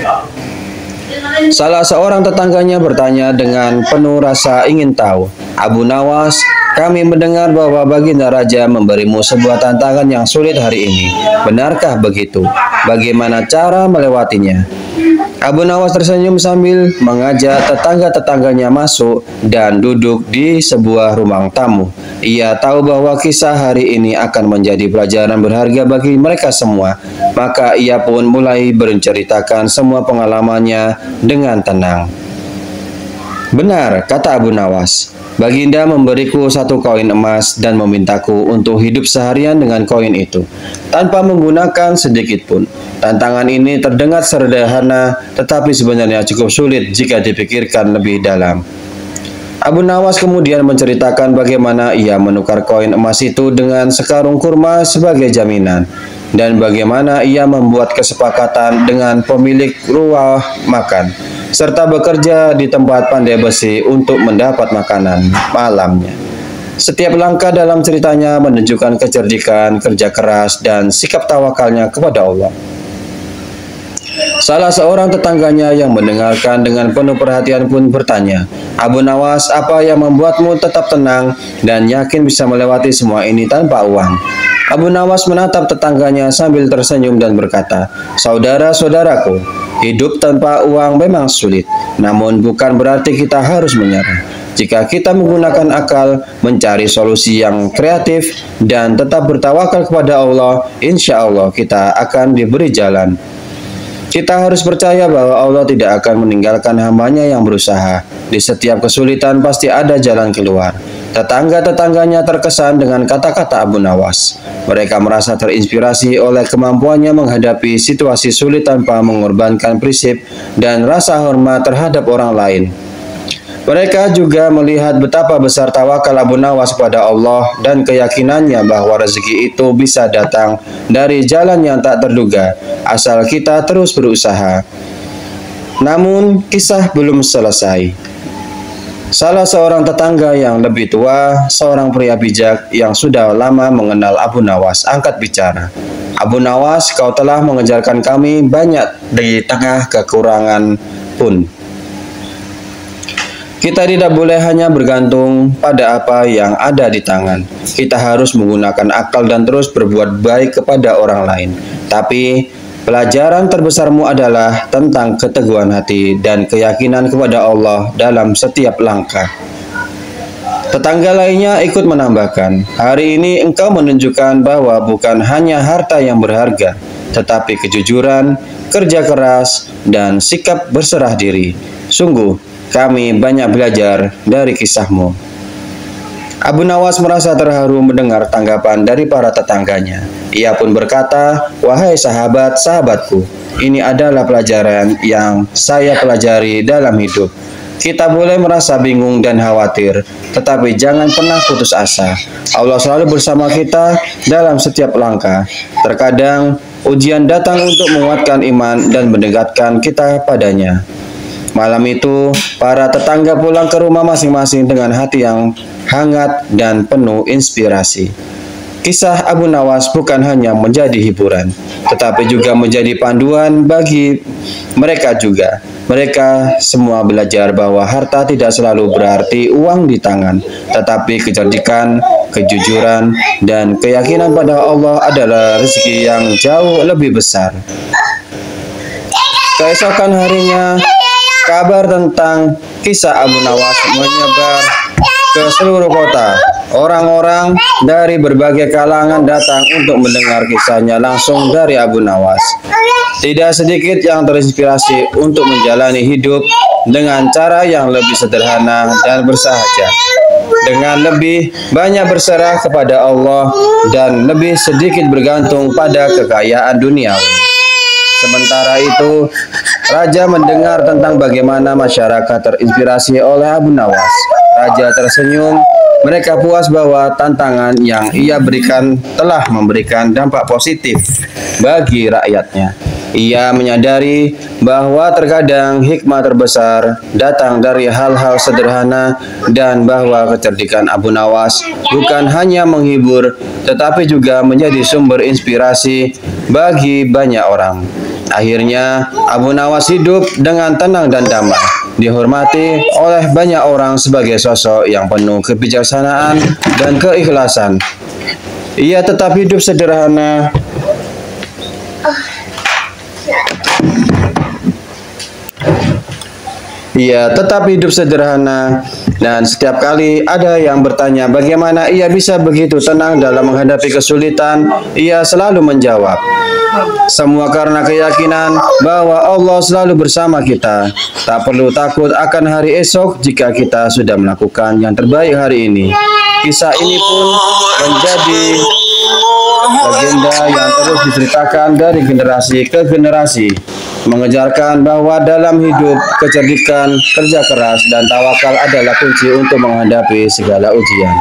Salah seorang tetangganya bertanya dengan penuh rasa ingin tahu, "Abu Nawas, kami mendengar bahwa Baginda Raja memberimu sebuah tantangan yang sulit hari ini. Benarkah begitu? Bagaimana cara melewatinya?" Abu Nawas tersenyum sambil mengajak tetangga-tetangganya masuk dan duduk di sebuah ruang tamu. Ia tahu bahwa kisah hari ini akan menjadi pelajaran berharga bagi mereka semua. Maka ia pun mulai menceritakan semua pengalamannya dengan tenang. "Benar," kata Abu Nawas, "Baginda memberiku satu koin emas dan memintaku untuk hidup seharian dengan koin itu, tanpa menggunakan sedikit pun. Tantangan ini terdengar sederhana, tetapi sebenarnya cukup sulit jika dipikirkan lebih dalam." Abu Nawas kemudian menceritakan bagaimana ia menukar koin emas itu dengan sekarung kurma sebagai jaminan, dan bagaimana ia membuat kesepakatan dengan pemilik rumah makan, serta bekerja di tempat pandai besi untuk mendapat makanan malamnya. Setiap langkah dalam ceritanya menunjukkan kecerdikan, kerja keras, dan sikap tawakalnya kepada Allah. Salah seorang tetangganya yang mendengarkan dengan penuh perhatian pun bertanya, "Abu Nawas, apa yang membuatmu tetap tenang dan yakin bisa melewati semua ini tanpa uang?" Abu Nawas menatap tetangganya sambil tersenyum dan berkata, "Saudara-saudaraku, hidup tanpa uang memang sulit, namun bukan berarti kita harus menyerah. Jika kita menggunakan akal, mencari solusi yang kreatif, dan tetap bertawakal kepada Allah, insya Allah kita akan diberi jalan." Kita harus percaya bahwa Allah tidak akan meninggalkan hambanya yang berusaha. Di setiap kesulitan pasti ada jalan keluar. Tetangga-tetangganya terkesan dengan kata-kata Abu Nawas. Mereka merasa terinspirasi oleh kemampuannya menghadapi situasi sulit tanpa mengorbankan prinsip dan rasa hormat terhadap orang lain. Mereka juga melihat betapa besar tawakal Abu Nawas pada Allah dan keyakinannya bahwa rezeki itu bisa datang dari jalan yang tak terduga, asal kita terus berusaha. Namun, kisah belum selesai. Salah seorang tetangga yang lebih tua, seorang pria bijak yang sudah lama mengenal Abu Nawas, angkat bicara. "Abu Nawas, kau telah mengejarkan kami banyak di tengah kekurangan pun. Kita tidak boleh hanya bergantung pada apa yang ada di tangan. Kita harus menggunakan akal dan terus berbuat baik kepada orang lain. Tapi pelajaran terbesarmu adalah tentang keteguhan hati dan keyakinan kepada Allah dalam setiap langkah." Tetangga lainnya ikut menambahkan, "Hari ini engkau menunjukkan bahwa bukan hanya harta yang berharga, tetapi kejujuran, kerja keras, dan sikap berserah diri. Sungguh, kami banyak belajar dari kisahmu." Abu Nawas merasa terharu mendengar tanggapan dari para tetangganya. Ia pun berkata, "Wahai sahabat-sahabatku, ini adalah pelajaran yang saya pelajari dalam hidup. Kita boleh merasa bingung dan khawatir, tetapi jangan pernah putus asa. Allah selalu bersama kita dalam setiap langkah. Terkadang ujian datang untuk menguatkan iman dan mendekatkan kita padanya. Malam itu, para tetangga pulang ke rumah masing-masing dengan hati yang hangat dan penuh inspirasi. Kisah Abu Nawas bukan hanya menjadi hiburan, tetapi juga menjadi panduan bagi mereka juga. Mereka semua belajar bahwa harta tidak selalu berarti uang di tangan, tetapi kecerdikan, kejujuran, dan keyakinan pada Allah adalah rezeki yang jauh lebih besar. Keesokan harinya, kabar tentang kisah Abu Nawas menyebar ke seluruh kota. Orang-orang dari berbagai kalangan datang untuk mendengar kisahnya langsung dari Abu Nawas. Tidak sedikit yang terinspirasi untuk menjalani hidup dengan cara yang lebih sederhana dan bersahaja, dengan lebih banyak berserah kepada Allah dan lebih sedikit bergantung pada kekayaan duniawi. Sementara itu, raja mendengar tentang bagaimana masyarakat terinspirasi oleh Abu Nawas. Raja tersenyum. Mereka puas bahwa tantangan yang ia berikan telah memberikan dampak positif bagi rakyatnya. Ia menyadari bahwa terkadang hikmah terbesar datang dari hal-hal sederhana dan bahwa kecerdikan Abu Nawas bukan hanya menghibur, tetapi juga menjadi sumber inspirasi bagi banyak orang. Akhirnya, Abu Nawas hidup dengan tenang dan damai, dihormati oleh banyak orang sebagai sosok yang penuh kebijaksanaan dan keikhlasan. Ia tetap hidup sederhana, Ia tetap hidup sederhana, dan setiap kali ada yang bertanya bagaimana ia bisa begitu tenang dalam menghadapi kesulitan, ia selalu menjawab, semua karena keyakinan bahwa Allah selalu bersama kita. Tak perlu takut akan hari esok jika kita sudah melakukan yang terbaik hari ini. Kisah ini pun menjadi legenda yang terus diceritakan dari generasi ke generasi, mengejarkan bahwa dalam hidup kecerdikan, kerja keras, dan tawakal adalah kunci untuk menghadapi segala ujian.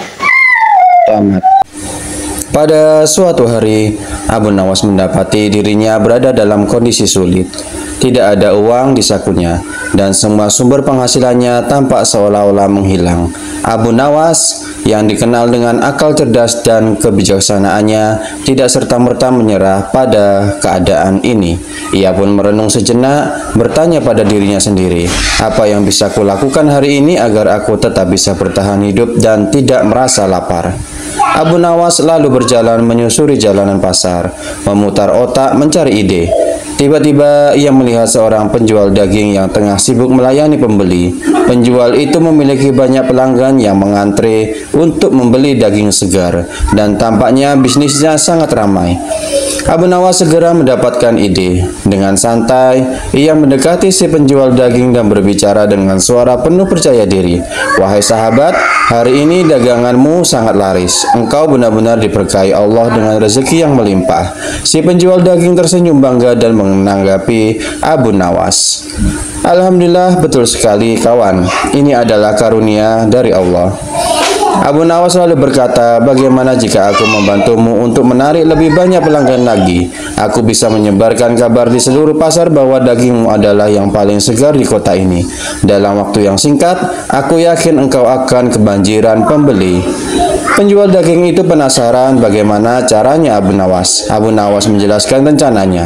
Tamat. Pada suatu hari, Abu Nawas mendapati dirinya berada dalam kondisi sulit. Tidak ada uang di sakunya, dan semua sumber penghasilannya tampak seolah-olah menghilang. Abu Nawas yang dikenal dengan akal cerdas dan kebijaksanaannya tidak serta-merta menyerah pada keadaan ini. Ia pun merenung sejenak, bertanya pada dirinya sendiri, apa yang bisa kulakukan hari ini agar aku tetap bisa bertahan hidup dan tidak merasa lapar. Abu Nawas lalu berjalan menyusuri jalanan pasar, memutar otak mencari ide. Tiba-tiba ia melihat seorang penjual daging yang tengah sibuk melayani pembeli. Penjual itu memiliki banyak pelanggan yang mengantre untuk membeli daging segar, dan tampaknya bisnisnya sangat ramai. Abu Nawas segera mendapatkan ide. Dengan santai, ia mendekati si penjual daging dan berbicara dengan suara penuh percaya diri. Wahai sahabat, hari ini daganganmu sangat laris. Engkau benar-benar diberkahi Allah dengan rezeki yang melimpah. Si penjual daging tersenyum bangga dan menanggapi Abu Nawas. Alhamdulillah, betul sekali kawan. Ini adalah karunia dari Allah. Abu Nawas lalu berkata, bagaimana jika aku membantumu untuk menarik lebih banyak pelanggan lagi? Aku bisa menyebarkan kabar di seluruh pasar bahwa dagingmu adalah yang paling segar di kota ini. Dalam waktu yang singkat, aku yakin engkau akan kebanjiran pembeli. Penjual daging itu penasaran bagaimana caranya Abu Nawas. Abu Nawas menjelaskan rencananya.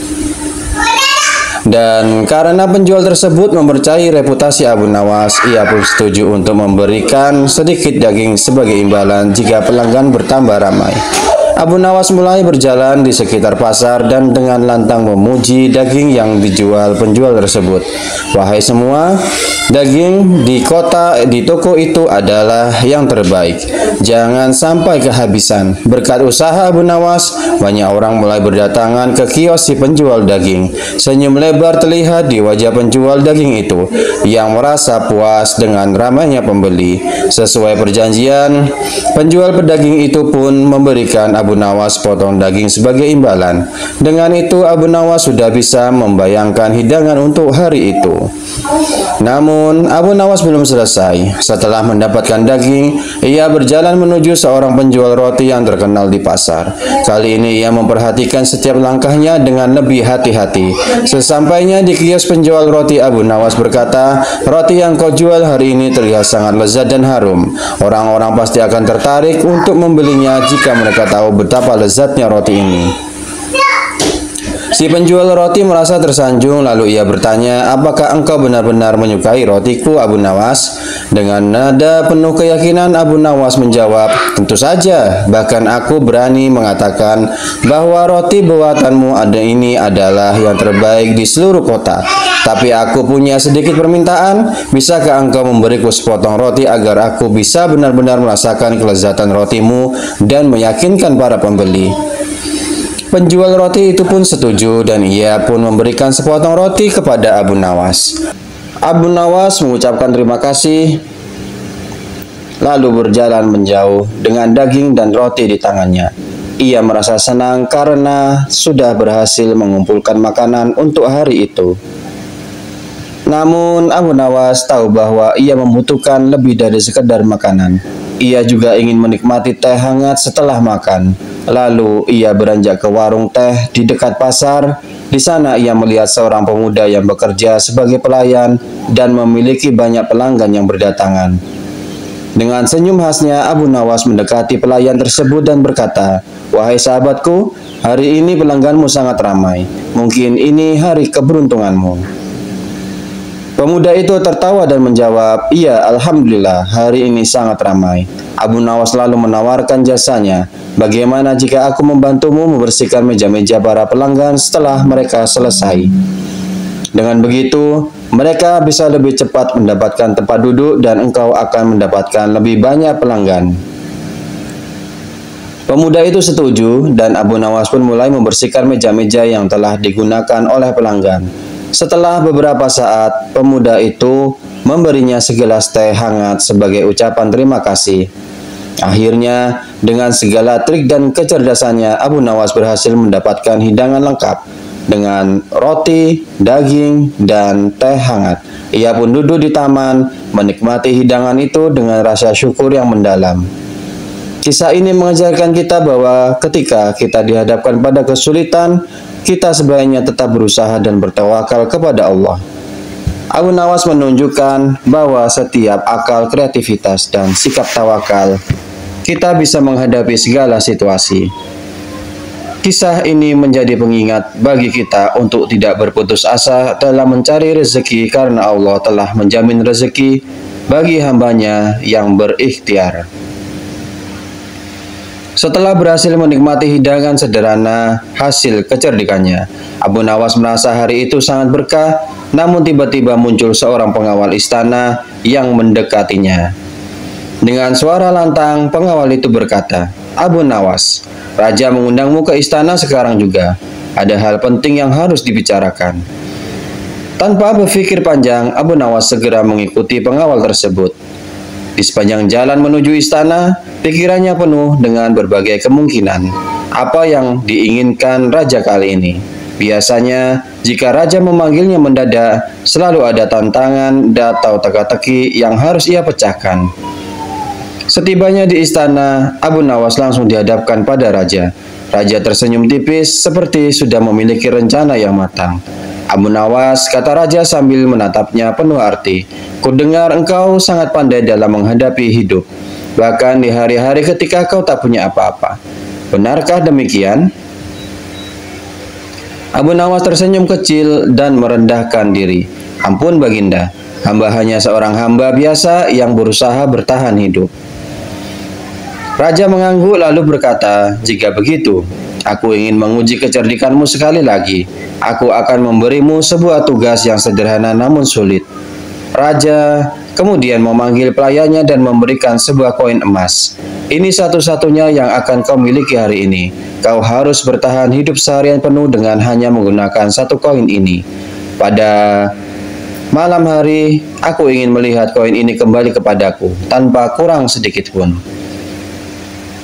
Dan karena penjual tersebut mempercayai reputasi Abu Nawas, ia pun setuju untuk memberikan sedikit daging sebagai imbalan jika pelanggan bertambah ramai. Abu Nawas mulai berjalan di sekitar pasar dan dengan lantang memuji daging yang dijual penjual tersebut. Wahai semua, daging di kota di toko itu adalah yang terbaik. Jangan sampai kehabisan. Berkat usaha Abu Nawas, banyak orang mulai berdatangan ke kios si penjual daging. Senyum lebar terlihat di wajah penjual daging itu yang merasa puas dengan ramainya pembeli. Sesuai perjanjian, penjual pedaging itu pun memberikan Abu Abu Nawas potong daging sebagai imbalan. Dengan itu Abu Nawas sudah bisa membayangkan hidangan untuk hari itu. Namun Abu Nawas belum selesai. Setelah mendapatkan daging, ia berjalan menuju seorang penjual roti yang terkenal di pasar. Kali ini ia memperhatikan setiap langkahnya dengan lebih hati-hati. Sesampainya di kios penjual roti, Abu Nawas berkata, "Roti yang kau jual hari ini terlihat sangat lezat dan harum. Orang-orang pasti akan tertarik untuk membelinya jika mereka tahu betapa lezatnya roti ini." Si penjual roti merasa tersanjung, lalu ia bertanya, "Apakah engkau benar-benar menyukai rotiku, Abu Nawas?" Dengan nada penuh keyakinan, Abu Nawas menjawab, "Tentu saja, bahkan aku berani mengatakan bahwa roti buatanmu ada ini adalah yang terbaik di seluruh kota. Tapi aku punya sedikit permintaan, bisakah engkau memberiku sepotong roti agar aku bisa benar-benar merasakan kelezatan rotimu dan meyakinkan para pembeli?" Penjual roti itu pun setuju dan ia pun memberikan sepotong roti kepada Abu Nawas. Abu Nawas mengucapkan terima kasih lalu berjalan menjauh dengan daging dan roti di tangannya. Ia merasa senang karena sudah berhasil mengumpulkan makanan untuk hari itu. Namun Abu Nawas tahu bahwa ia membutuhkan lebih dari sekedar makanan. Ia juga ingin menikmati teh hangat setelah makan. Lalu ia beranjak ke warung teh di dekat pasar. Di sana ia melihat seorang pemuda yang bekerja sebagai pelayan dan memiliki banyak pelanggan yang berdatangan. Dengan senyum khasnya, Abu Nawas mendekati pelayan tersebut dan berkata, "Wahai sahabatku, hari ini pelangganmu sangat ramai. Mungkin ini hari keberuntunganmu." Pemuda itu tertawa dan menjawab, "Iya, alhamdulillah, hari ini sangat ramai." Abu Nawas lalu menawarkan jasanya, "Bagaimana jika aku membantumu membersihkan meja-meja para pelanggan setelah mereka selesai?" Dengan begitu, mereka bisa lebih cepat mendapatkan tempat duduk dan engkau akan mendapatkan lebih banyak pelanggan. Pemuda itu setuju dan Abu Nawas pun mulai membersihkan meja-meja yang telah digunakan oleh pelanggan. Setelah beberapa saat, pemuda itu memberinya segelas teh hangat sebagai ucapan terima kasih. Akhirnya, dengan segala trik dan kecerdasannya, Abu Nawas berhasil mendapatkan hidangan lengkap dengan roti, daging, dan teh hangat. Ia pun duduk di taman, menikmati hidangan itu dengan rasa syukur yang mendalam. Kisah ini mengajarkan kita bahwa ketika kita dihadapkan pada kesulitan, kita sebaiknya tetap berusaha dan bertawakal kepada Allah. Abu Nawas menunjukkan bahwa setiap akal, kreativitas, dan sikap tawakal, kita bisa menghadapi segala situasi. Kisah ini menjadi pengingat bagi kita untuk tidak berputus asa dalam mencari rezeki karena Allah telah menjamin rezeki bagi hambanya yang berikhtiar. Setelah berhasil menikmati hidangan sederhana hasil kecerdikannya, Abu Nawas merasa hari itu sangat berkah, namun tiba-tiba muncul seorang pengawal istana yang mendekatinya. Dengan suara lantang, pengawal itu berkata, "Abu Nawas, Raja mengundangmu ke istana sekarang juga. Ada hal penting yang harus dibicarakan." Tanpa berpikir panjang, Abu Nawas segera mengikuti pengawal tersebut. Di sepanjang jalan menuju istana, pikirannya penuh dengan berbagai kemungkinan. Apa yang diinginkan raja kali ini? Biasanya, jika raja memanggilnya mendadak, selalu ada tantangan atau teka-teki yang harus ia pecahkan. Setibanya di istana, Abu Nawas langsung dihadapkan pada raja. Raja tersenyum tipis seperti sudah memiliki rencana yang matang. "Abu Nawas," kata raja sambil menatapnya penuh arti, "kudengar engkau sangat pandai dalam menghadapi hidup, bahkan di hari-hari ketika kau tak punya apa-apa. Benarkah demikian?" Abu Nawas tersenyum kecil dan merendahkan diri. "Ampun Baginda, hamba hanya seorang hamba biasa yang berusaha bertahan hidup." Raja mengangguk lalu berkata, "Jika begitu, aku ingin menguji kecerdikanmu sekali lagi. Aku akan memberimu sebuah tugas yang sederhana namun sulit." Raja kemudian memanggil pelayannya dan memberikan sebuah koin emas. "Ini satu-satunya yang akan kau miliki hari ini. Kau harus bertahan hidup seharian penuh dengan hanya menggunakan satu koin ini. Pada malam hari, aku ingin melihat koin ini kembali kepadaku tanpa kurang sedikit pun."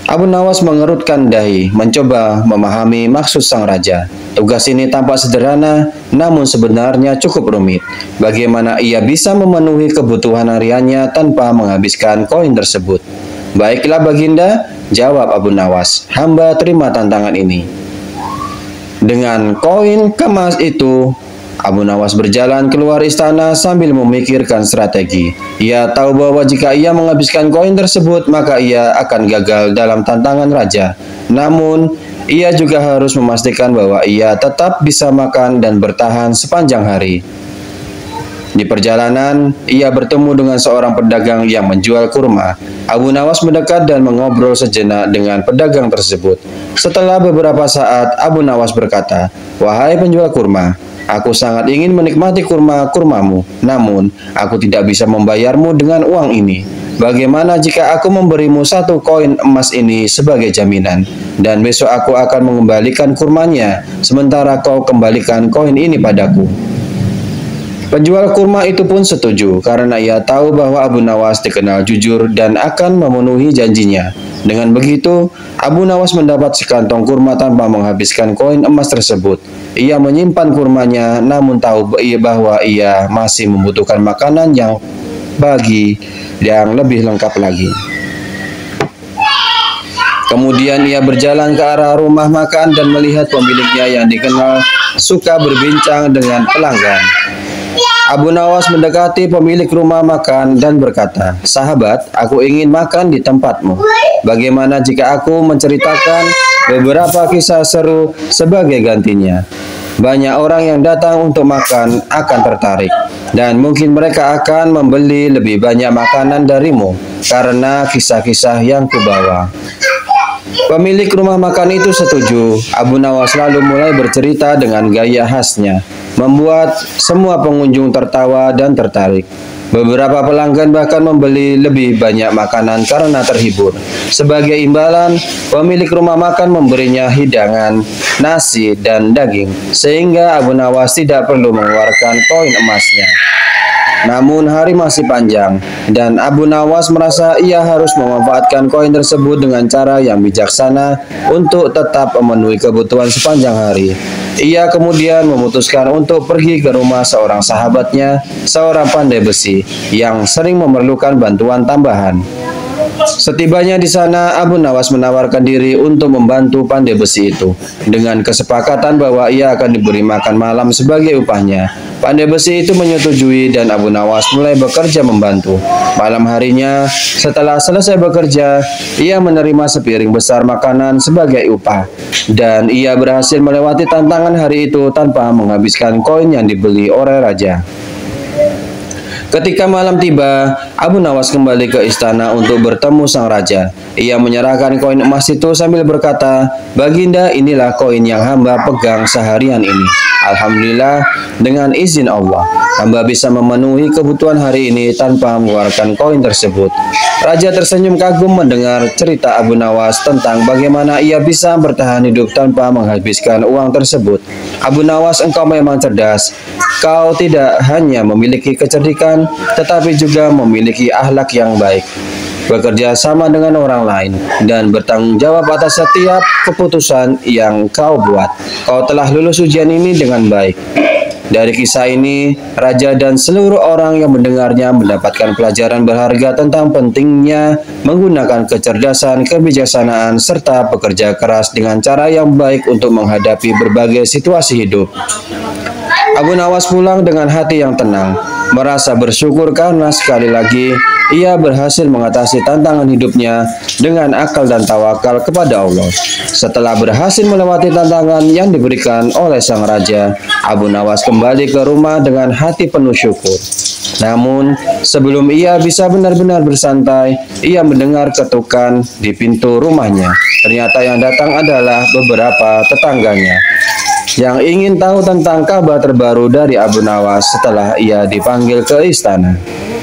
Abu Nawas mengerutkan dahi, mencoba memahami maksud sang raja. Tugas ini tampak sederhana, namun sebenarnya cukup rumit. Bagaimana ia bisa memenuhi kebutuhan hariannya tanpa menghabiskan koin tersebut? Baiklah Baginda, jawab Abu Nawas. Hamba terima tantangan ini. Dengan koin kemas itu, Abu Nawas berjalan keluar istana sambil memikirkan strategi. Ia tahu bahwa jika ia menghabiskan koin tersebut, maka ia akan gagal dalam tantangan raja. Namun, ia juga harus memastikan bahwa ia tetap bisa makan dan bertahan sepanjang hari. Di perjalanan, ia bertemu dengan seorang pedagang yang menjual kurma. Abu Nawas mendekat dan mengobrol sejenak dengan pedagang tersebut. Setelah beberapa saat, Abu Nawas berkata, "Wahai penjual kurma, aku sangat ingin menikmati kurma-kurmamu, namun aku tidak bisa membayarmu dengan uang ini. Bagaimana jika aku memberimu satu koin emas ini sebagai jaminan, dan besok aku akan mengembalikan kurmanya, sementara kau kembalikan koin ini padaku?" Penjual kurma itu pun setuju, karena ia tahu bahwa Abu Nawas dikenal jujur dan akan memenuhi janjinya. Dengan begitu, Abu Nawas mendapat sekantong kurma tanpa menghabiskan koin emas tersebut. Ia menyimpan kurmanya, namun tahu bahwa ia masih membutuhkan makanan yang bagi yang lebih lengkap lagi. Kemudian ia berjalan ke arah rumah makan dan melihat pemiliknya yang dikenal suka berbincang dengan pelanggan. Abu Nawas mendekati pemilik rumah makan dan berkata, "Sahabat, aku ingin makan di tempatmu. Bagaimana jika aku menceritakan beberapa kisah seru sebagai gantinya? Banyak orang yang datang untuk makan akan tertarik, dan mungkin mereka akan membeli lebih banyak makanan darimu karena kisah-kisah yang kubawa." Pemilik rumah makan itu setuju. Abu Nawas lalu mulai bercerita dengan gaya khasnya, membuat semua pengunjung tertawa dan tertarik. Beberapa pelanggan bahkan membeli lebih banyak makanan karena terhibur. Sebagai imbalan, pemilik rumah makan memberinya hidangan, nasi, dan daging, sehingga Abu Nawas tidak perlu mengeluarkan koin emasnya. Namun hari masih panjang, dan Abu Nawas merasa ia harus memanfaatkan koin tersebut dengan cara yang bijaksana untuk tetap memenuhi kebutuhan sepanjang hari. Ia kemudian memutuskan untuk pergi ke rumah seorang sahabatnya, seorang pandai besi, yang sering memerlukan bantuan tambahan. Setibanya di sana, Abu Nawas menawarkan diri untuk membantu pandai besi itu, dengan kesepakatan bahwa ia akan diberi makan malam sebagai upahnya. Pandai besi itu menyetujui dan Abu Nawas mulai bekerja membantu. Malam harinya, setelah selesai bekerja, ia menerima sepiring besar makanan sebagai upah, dan ia berhasil melewati tantangan hari itu tanpa menghabiskan koin yang dibeli oleh raja. Ketika malam tiba, Abu Nawas kembali ke istana untuk bertemu sang raja. Ia menyerahkan koin emas itu sambil berkata, "Baginda, inilah koin yang hamba pegang seharian ini. Alhamdulillah, dengan izin Allah, hamba bisa memenuhi kebutuhan hari ini tanpa mengeluarkan koin tersebut." Raja tersenyum kagum mendengar cerita Abu Nawas tentang bagaimana ia bisa bertahan hidup tanpa menghabiskan uang tersebut. "Abu Nawas, engkau memang cerdas. Kau tidak hanya memiliki kecerdikan, tetapi juga memiliki akhlak yang baik, bekerja sama dengan orang lain, dan bertanggung jawab atas setiap keputusan yang kau buat. Kau telah lulus ujian ini dengan baik." Dari kisah ini, raja dan seluruh orang yang mendengarnya mendapatkan pelajaran berharga tentang pentingnya menggunakan kecerdasan, kebijaksanaan, serta bekerja keras dengan cara yang baik untuk menghadapi berbagai situasi hidup. Abu Nawas pulang dengan hati yang tenang, merasa bersyukur karena sekali lagi ia berhasil mengatasi tantangan hidupnya dengan akal dan tawakal kepada Allah. Setelah berhasil melewati tantangan yang diberikan oleh sang raja, Abu Nawas kembali ke rumah dengan hati penuh syukur. Namun, sebelum ia bisa benar-benar bersantai, ia mendengar ketukan di pintu rumahnya. Ternyata yang datang adalah beberapa tetangganya yang ingin tahu tentang kabar terbaru dari Abu Nawas setelah ia dipanggil ke istana.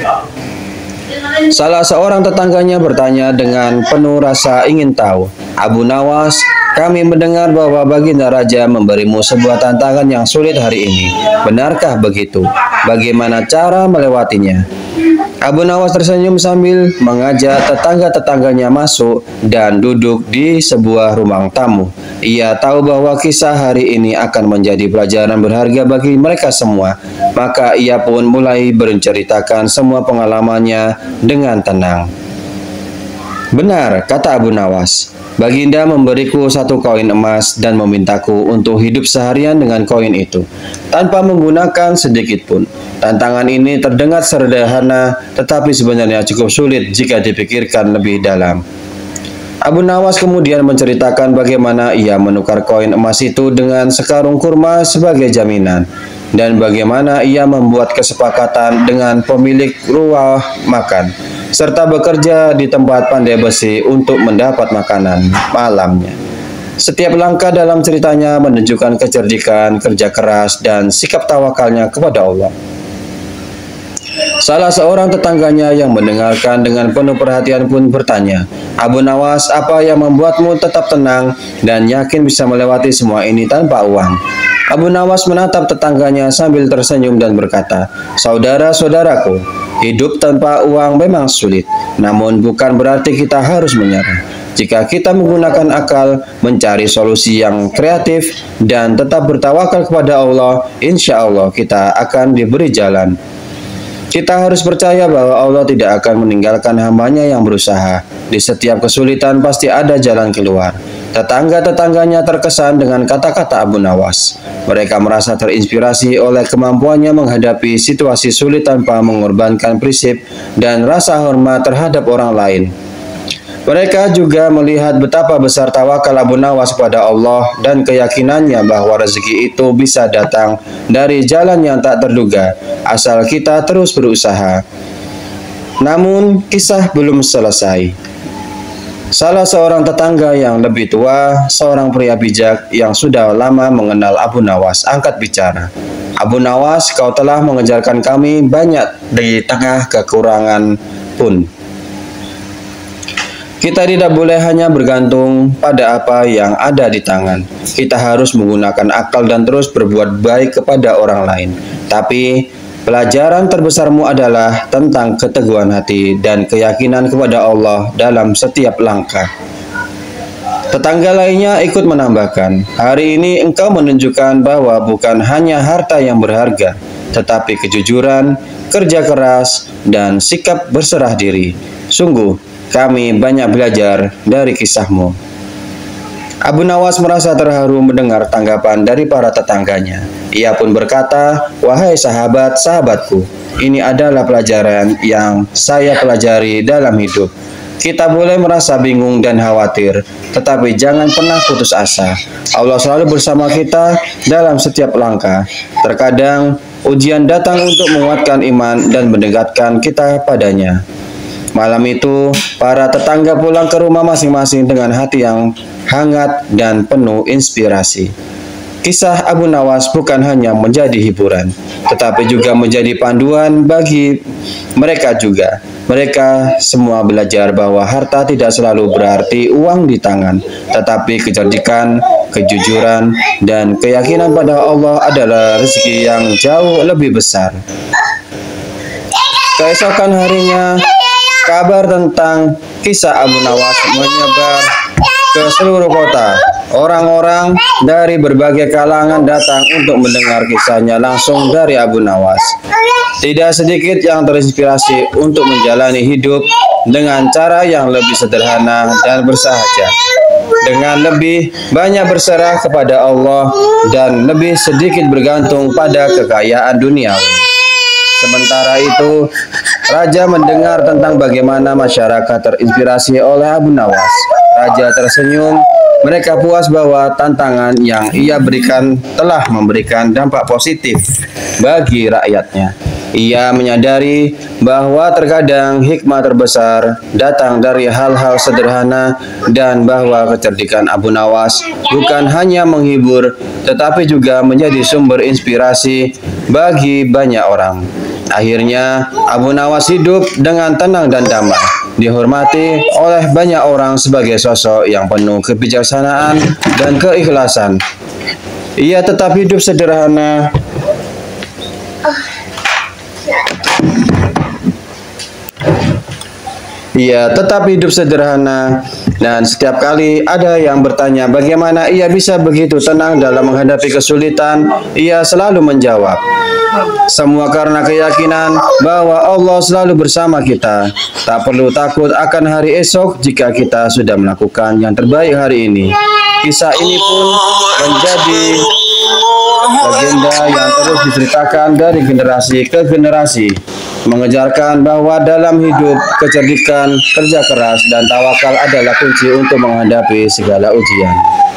Salah seorang tetangganya bertanya dengan penuh rasa ingin tahu, "Abu Nawas, kami mendengar bahwa Baginda Raja memberimu sebuah tantangan yang sulit hari ini. Benarkah begitu? Bagaimana cara melewatinya?" Abu Nawas tersenyum sambil mengajak tetangga-tetangganya masuk dan duduk di sebuah ruang tamu. Ia tahu bahwa kisah hari ini akan menjadi pelajaran berharga bagi mereka semua. Maka ia pun mulai menceritakan semua pengalamannya dengan tenang. Benar, kata Abu Nawas. Baginda memberiku satu koin emas dan memintaku untuk hidup seharian dengan koin itu, tanpa menggunakan sedikit pun. Tantangan ini terdengar sederhana, tetapi sebenarnya cukup sulit jika dipikirkan lebih dalam. Abu Nawas kemudian menceritakan bagaimana ia menukar koin emas itu dengan sekarung kurma sebagai jaminan, dan bagaimana ia membuat kesepakatan dengan pemilik rumah makan, serta bekerja di tempat pandai besi untuk mendapat makanan malamnya. Setiap langkah dalam ceritanya menunjukkan kecerdikan, kerja keras, dan sikap tawakalnya kepada Allah. Salah seorang tetangganya yang mendengarkan dengan penuh perhatian pun bertanya, Abu Nawas, apa yang membuatmu tetap tenang dan yakin bisa melewati semua ini tanpa uang? Abu Nawas menatap tetangganya sambil tersenyum dan berkata, saudara-saudaraku, hidup tanpa uang memang sulit, namun bukan berarti kita harus menyerah. Jika kita menggunakan akal, mencari solusi yang kreatif, dan tetap bertawakal kepada Allah, insya Allah kita akan diberi jalan. Kita harus percaya bahwa Allah tidak akan meninggalkan hambanya yang berusaha. Di setiap kesulitan pasti ada jalan keluar. Tetangga-tetangganya terkesan dengan kata-kata Abu Nawas. Mereka merasa terinspirasi oleh kemampuannya menghadapi situasi sulit tanpa mengorbankan prinsip dan rasa hormat terhadap orang lain. Mereka juga melihat betapa besar tawakal Abu Nawas pada Allah dan keyakinannya bahwa rezeki itu bisa datang dari jalan yang tak terduga, asal kita terus berusaha. Namun, kisah belum selesai. Salah seorang tetangga yang lebih tua, seorang pria bijak yang sudah lama mengenal Abu Nawas, angkat bicara. Abu Nawas, kau telah mengejarkan kami banyak di tengah kekurangan pun. Kita tidak boleh hanya bergantung pada apa yang ada di tangan. Kita harus menggunakan akal dan terus berbuat baik kepada orang lain. Tapi, pelajaran terbesarmu adalah tentang keteguhan hati dan keyakinan kepada Allah dalam setiap langkah. Tetangga lainnya ikut menambahkan, hari ini engkau menunjukkan bahwa bukan hanya harta yang berharga, tetapi kejujuran, kerja keras, dan sikap berserah diri. Sungguh, kami banyak belajar dari kisahmu. Abu Nawas merasa terharu mendengar tanggapan dari para tetangganya. Ia pun berkata, wahai sahabat-sahabatku, ini adalah pelajaran yang saya pelajari dalam hidup. Kita boleh merasa bingung dan khawatir, tetapi jangan pernah putus asa. Allah selalu bersama kita dalam setiap langkah. Terkadang, ujian datang untuk menguatkan iman dan mendekatkan kita padanya. Malam itu, para tetangga pulang ke rumah masing-masing dengan hati yang hangat dan penuh inspirasi. Kisah Abu Nawas bukan hanya menjadi hiburan, tetapi juga menjadi panduan bagi mereka juga. Mereka semua belajar bahwa harta tidak selalu berarti uang di tangan, tetapi kecerdikan, kejujuran, dan keyakinan pada Allah adalah rezeki yang jauh lebih besar. Keesokan harinya, kabar tentang kisah Abu Nawas menyebar ke seluruh kota. Orang-orang dari berbagai kalangan datang untuk mendengar kisahnya langsung dari Abu Nawas. Tidak sedikit yang terinspirasi untuk menjalani hidup dengan cara yang lebih sederhana dan bersahaja, dengan lebih banyak berserah kepada Allah dan lebih sedikit bergantung pada kekayaan duniawi. Sementara itu, Raja mendengar tentang bagaimana masyarakat terinspirasi oleh Abu Nawas. Raja tersenyum. Mereka puas bahwa tantangan yang ia berikan telah memberikan dampak positif bagi rakyatnya. Ia menyadari bahwa terkadang hikmah terbesar datang dari hal-hal sederhana dan bahwa kecerdikan Abu Nawas bukan hanya menghibur, tetapi juga menjadi sumber inspirasi bagi banyak orang. Akhirnya, Abu Nawas hidup dengan tenang dan damai, dihormati oleh banyak orang sebagai sosok yang penuh kebijaksanaan dan keikhlasan. Ia tetap hidup sederhana Ia tetap hidup sederhana, dan setiap kali ada yang bertanya bagaimana ia bisa begitu tenang dalam menghadapi kesulitan, ia selalu menjawab, semua karena keyakinan bahwa Allah selalu bersama kita. Tak perlu takut akan hari esok jika kita sudah melakukan yang terbaik hari ini. Kisah ini pun menjadi legenda yang terus diceritakan dari generasi ke generasi, mengejarkan bahwa dalam hidup kecerdikan, kerja keras, dan tawakal adalah kunci untuk menghadapi segala ujian.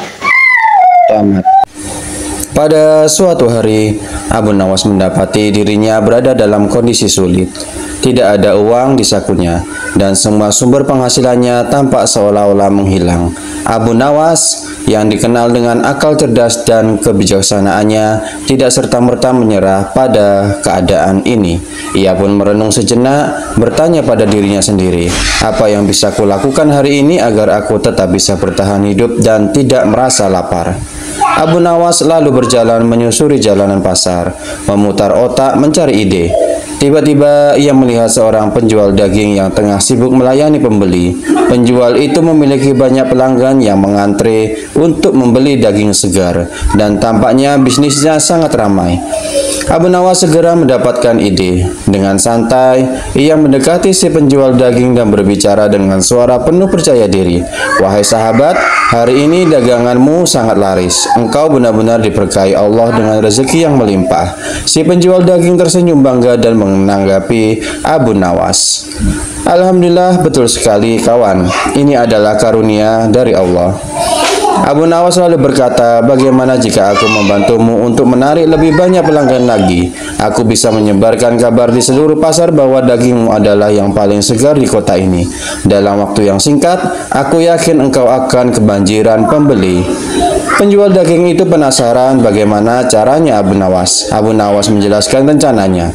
Tamat. Pada suatu hari, Abu Nawas mendapati dirinya berada dalam kondisi sulit. Tidak ada uang di sakunya, dan semua sumber penghasilannya tampak seolah-olah menghilang. Abu Nawas yang dikenal dengan akal cerdas dan kebijaksanaannya tidak serta-merta menyerah pada keadaan ini. Ia pun merenung sejenak, bertanya pada dirinya sendiri, apa yang bisa kulakukan hari ini agar aku tetap bisa bertahan hidup dan tidak merasa lapar. Abu Nawas lalu berjalan menyusuri jalanan pasar, memutar otak mencari ide. Tiba-tiba ia melihat seorang penjual daging yang tengah sibuk melayani pembeli. Penjual itu memiliki banyak pelanggan yang mengantre untuk membeli daging segar, dan tampaknya bisnisnya sangat ramai. Abu Nawas segera mendapatkan ide. Dengan santai, ia mendekati si penjual daging dan berbicara dengan suara penuh percaya diri. Wahai sahabat, hari ini daganganmu sangat laris. Engkau benar-benar diberkahi Allah dengan rezeki yang melimpah. Si penjual daging tersenyum bangga dan menanggapi Abu Nawas. Alhamdulillah, betul sekali kawan. Ini adalah karunia dari Allah. Abu Nawas lalu berkata, bagaimana jika aku membantumu untuk menarik lebih banyak pelanggan lagi? Aku bisa menyebarkan kabar di seluruh pasar bahwa dagingmu adalah yang paling segar di kota ini. Dalam waktu yang singkat, aku yakin engkau akan kebanjiran pembeli. Penjual daging itu penasaran bagaimana caranya Abu Nawas. Abu Nawas menjelaskan rencananya.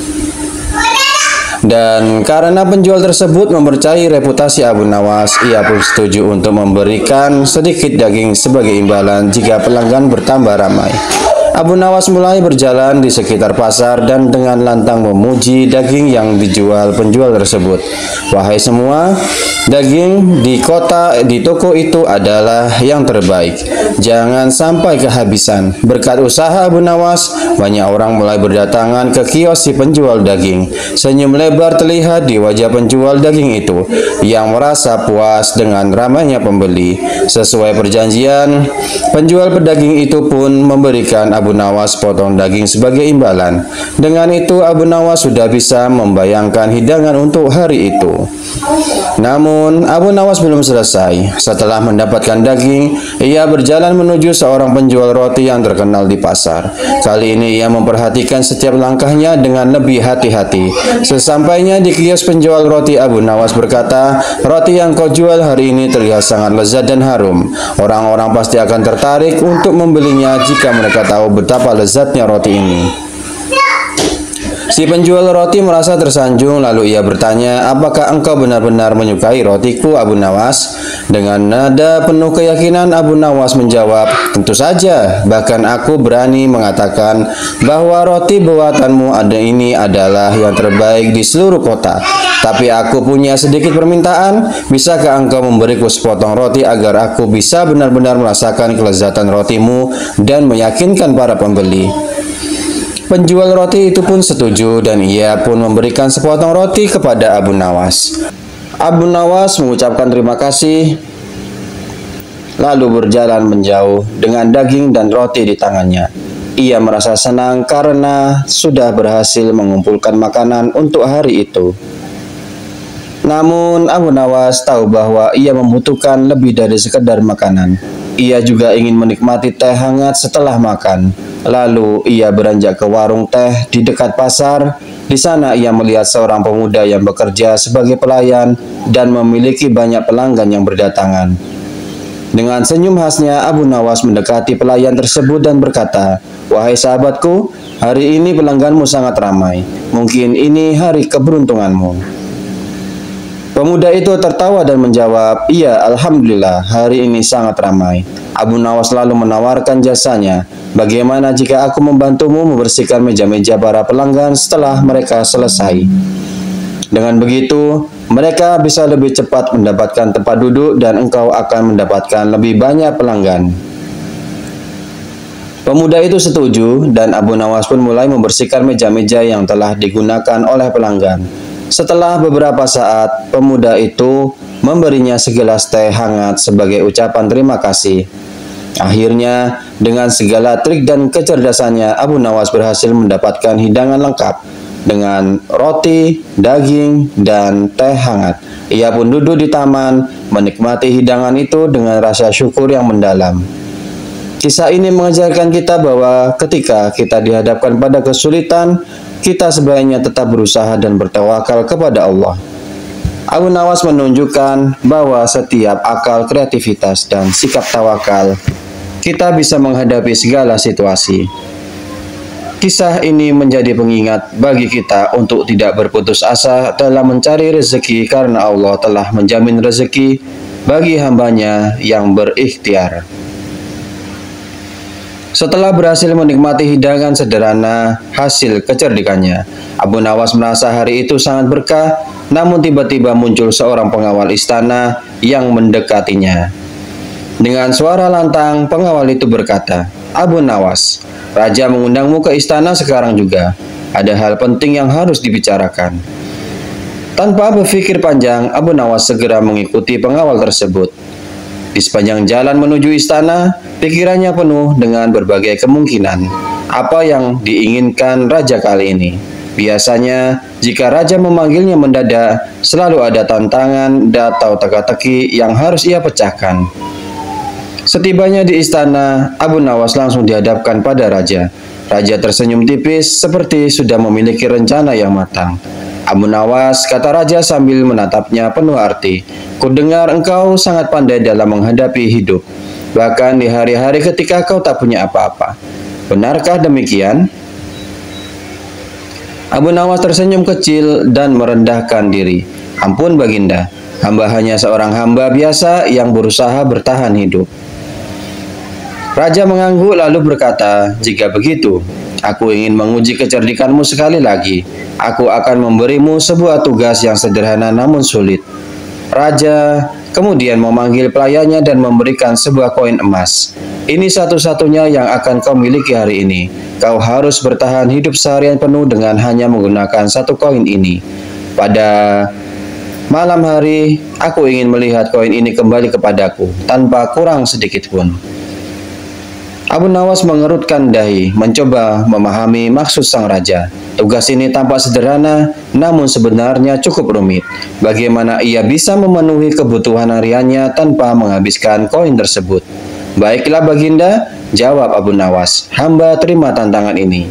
Dan karena penjual tersebut mempercayai reputasi Abu Nawas, ia pun setuju untuk memberikan sedikit daging sebagai imbalan jika pelanggan bertambah ramai. Abu Nawas mulai berjalan di sekitar pasar dan dengan lantang memuji daging yang dijual penjual tersebut. Wahai semua, daging di kota di toko itu adalah yang terbaik. Jangan sampai kehabisan. Berkat usaha Abu Nawas, banyak orang mulai berdatangan ke kios si penjual daging. Senyum lebar terlihat di wajah penjual daging itu yang merasa puas dengan ramainya pembeli. Sesuai perjanjian, penjual pedaging itu pun memberikan Abu Nawas potong daging sebagai imbalan. Dengan itu Abu Nawas sudah bisa membayangkan hidangan untuk hari itu. Namun Abu Nawas belum selesai. Setelah mendapatkan daging, ia berjalan menuju seorang penjual roti yang terkenal di pasar. Kali ini ia memperhatikan setiap langkahnya dengan lebih hati-hati. Sesampainya di kios penjual roti, Abu Nawas berkata, roti yang kau jual hari ini terlihat sangat lezat dan harum. Orang-orang pasti akan tertarik untuk membelinya jika mereka tahu betapa lezatnya roti ini. Si penjual roti merasa tersanjung, lalu ia bertanya, apakah engkau benar-benar menyukai rotiku, Abu Nawas? Dengan nada penuh keyakinan, Abu Nawas menjawab, tentu saja, bahkan aku berani mengatakan bahwa roti buatanmu ada ini adalah yang terbaik di seluruh kota. Tapi aku punya sedikit permintaan, bisakah engkau memberiku sepotong roti agar aku bisa benar-benar merasakan kelezatan rotimu dan meyakinkan para pembeli? Penjual roti itu pun setuju dan ia pun memberikan sepotong roti kepada Abu Nawas. Abu Nawas mengucapkan terima kasih, lalu berjalan menjauh dengan daging dan roti di tangannya. Ia merasa senang karena sudah berhasil mengumpulkan makanan untuk hari itu. Namun Abu Nawas tahu bahwa ia membutuhkan lebih dari sekedar makanan. Ia juga ingin menikmati teh hangat setelah makan. Lalu ia beranjak ke warung teh di dekat pasar. Di sana ia melihat seorang pemuda yang bekerja sebagai pelayan dan memiliki banyak pelanggan yang berdatangan. Dengan senyum khasnya, Abu Nawas mendekati pelayan tersebut dan berkata, wahai sahabatku, hari ini pelangganmu sangat ramai. Mungkin ini hari keberuntunganmu. Pemuda itu tertawa dan menjawab, iya, alhamdulillah, hari ini sangat ramai. Abu Nawas lalu menawarkan jasanya, bagaimana jika aku membantumu membersihkan meja-meja para pelanggan setelah mereka selesai? Dengan begitu, Mereka bisa lebih cepat mendapatkan tempat duduk dan engkau akan mendapatkan lebih banyak pelanggan. Pemuda itu setuju dan Abu Nawas pun mulai membersihkan meja-meja yang telah digunakan oleh pelanggan. Setelah beberapa saat, pemuda itu memberinya segelas teh hangat sebagai ucapan terima kasih. Akhirnya, dengan segala trik dan kecerdasannya, Abu Nawas berhasil mendapatkan hidangan lengkap dengan roti, daging, dan teh hangat. Ia pun duduk di taman, menikmati hidangan itu dengan rasa syukur yang mendalam. Kisah ini mengajarkan kita bahwa ketika kita dihadapkan pada kesulitan, kita sebaiknya tetap berusaha dan bertawakal kepada Allah. Abu Nawas menunjukkan bahwa setiap akal, kreativitas, dan sikap tawakal, kita bisa menghadapi segala situasi. Kisah ini menjadi pengingat bagi kita untuk tidak berputus asa dalam mencari rezeki karena Allah telah menjamin rezeki bagi hambanya yang berikhtiar. Setelah berhasil menikmati hidangan sederhana hasil kecerdikannya, Abu Nawas merasa hari itu sangat berkah, namun tiba-tiba muncul seorang pengawal istana yang mendekatinya. Dengan suara lantang, pengawal itu berkata, "Abu Nawas, Raja mengundangmu ke istana sekarang juga. Ada hal penting yang harus dibicarakan." Tanpa berpikir panjang, Abu Nawas segera mengikuti pengawal tersebut. Di sepanjang jalan menuju istana, pikirannya penuh dengan berbagai kemungkinan. Apa yang diinginkan raja kali ini? Biasanya, jika raja memanggilnya mendadak, selalu ada tantangan atau teka-teki yang harus ia pecahkan. Setibanya di istana, Abu Nawas langsung dihadapkan pada raja. Raja tersenyum tipis seperti sudah memiliki rencana yang matang. "Abu Nawas," kata raja sambil menatapnya penuh arti, "kudengar engkau sangat pandai dalam menghadapi hidup, bahkan di hari-hari ketika kau tak punya apa-apa. Benarkah demikian?" Abu Nawas tersenyum kecil dan merendahkan diri. "Ampun Baginda, hamba hanya seorang hamba biasa yang berusaha bertahan hidup." Raja mengangguk lalu berkata, "Jika begitu, aku ingin menguji kecerdikanmu sekali lagi. Aku akan memberimu sebuah tugas yang sederhana namun sulit." Raja kemudian memanggil pelayannya dan memberikan sebuah koin emas. "Ini satu-satunya yang akan kau miliki hari ini. Kau harus bertahan hidup seharian penuh dengan hanya menggunakan satu koin ini. Pada malam hari, aku ingin melihat koin ini kembali kepadaku tanpa kurang sedikit pun." Abu Nawas mengerutkan dahi, mencoba memahami maksud sang raja. Tugas ini tampak sederhana, namun sebenarnya cukup rumit. Bagaimana ia bisa memenuhi kebutuhan hariannya tanpa menghabiskan koin tersebut? "Baiklah Baginda," jawab Abu Nawas, "hamba terima tantangan ini."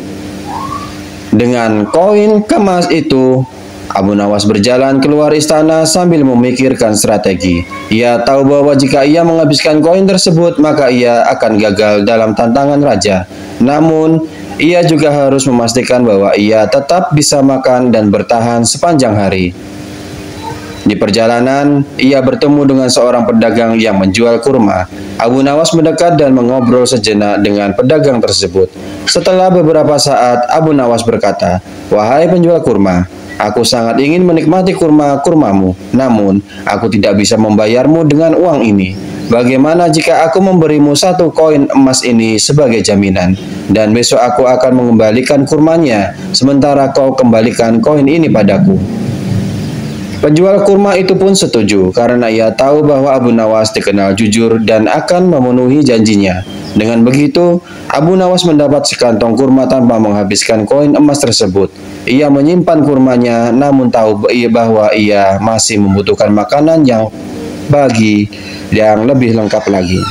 Dengan koin kemas itu, Abu Nawas berjalan keluar istana sambil memikirkan strategi. Ia tahu bahwa jika ia menghabiskan koin tersebut, maka ia akan gagal dalam tantangan raja. Namun, ia juga harus memastikan bahwa ia tetap bisa makan dan bertahan sepanjang hari. Di perjalanan, ia bertemu dengan seorang pedagang yang menjual kurma. Abu Nawas mendekat dan mengobrol sejenak dengan pedagang tersebut. Setelah beberapa saat, Abu Nawas berkata, "Wahai penjual kurma, aku sangat ingin menikmati kurma-kurmamu, namun aku tidak bisa membayarmu dengan uang ini. Bagaimana jika aku memberimu satu koin emas ini sebagai jaminan, dan besok aku akan mengembalikan kurmanya, sementara kau kembalikan koin ini padaku?" Penjual kurma itu pun setuju, karena ia tahu bahwa Abu Nawas dikenal jujur dan akan memenuhi janjinya. Dengan begitu, Abu Nawas mendapat sekantong kurma tanpa menghabiskan koin emas tersebut. Ia menyimpan kurmanya, namun tahu bahwa ia masih membutuhkan makanan yang bagi yang lebih lengkap lagi.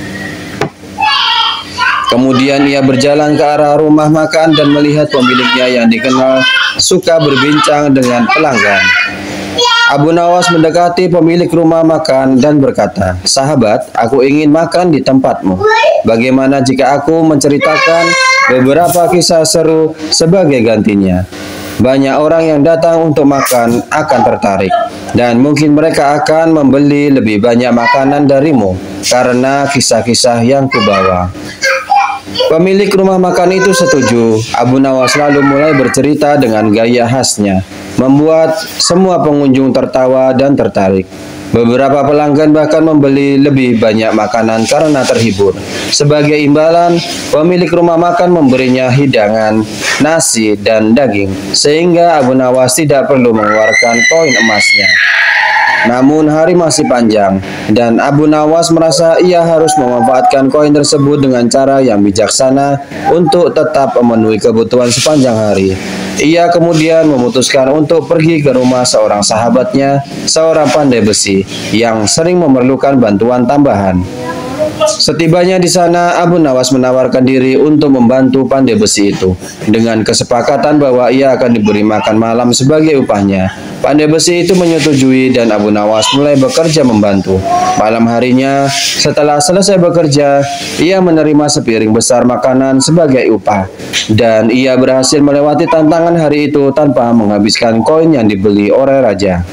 Kemudian ia berjalan ke arah rumah makan dan melihat pemiliknya yang dikenal suka berbincang dengan pelanggan. Abu Nawas mendekati pemilik rumah makan dan berkata, "Sahabat, aku ingin makan di tempatmu. Bagaimana jika aku menceritakan beberapa kisah seru sebagai gantinya? Banyak orang yang datang untuk makan akan tertarik, dan mungkin mereka akan membeli lebih banyak makanan darimu karena kisah-kisah yang kubawa." Pemilik rumah makan itu setuju. Abu Nawas lalu mulai bercerita dengan gaya khasnya. membuat semua pengunjung tertawa dan tertarik. Beberapa pelanggan bahkan membeli lebih banyak makanan karena terhibur. Sebagai imbalan, pemilik rumah makan memberinya hidangan, nasi, dan daging, sehingga Abu Nawas tidak perlu mengeluarkan koin emasnya. Namun hari masih panjang, dan Abu Nawas merasa ia harus memanfaatkan koin tersebut dengan cara yang bijaksana untuk tetap memenuhi kebutuhan sepanjang hari. Ia kemudian memutuskan untuk pergi ke rumah seorang sahabatnya, seorang pandai besi, yang sering memerlukan bantuan tambahan. Setibanya di sana, Abu Nawas menawarkan diri untuk membantu pandai besi itu, dengan kesepakatan bahwa ia akan diberi makan malam sebagai upahnya. Pandai besi itu menyetujui dan Abu Nawas mulai bekerja membantu. Malam harinya, setelah selesai bekerja, ia menerima sepiring besar makanan sebagai upah. Dan ia berhasil melewati tantangan hari itu tanpa menghabiskan koin yang dibeli oleh raja.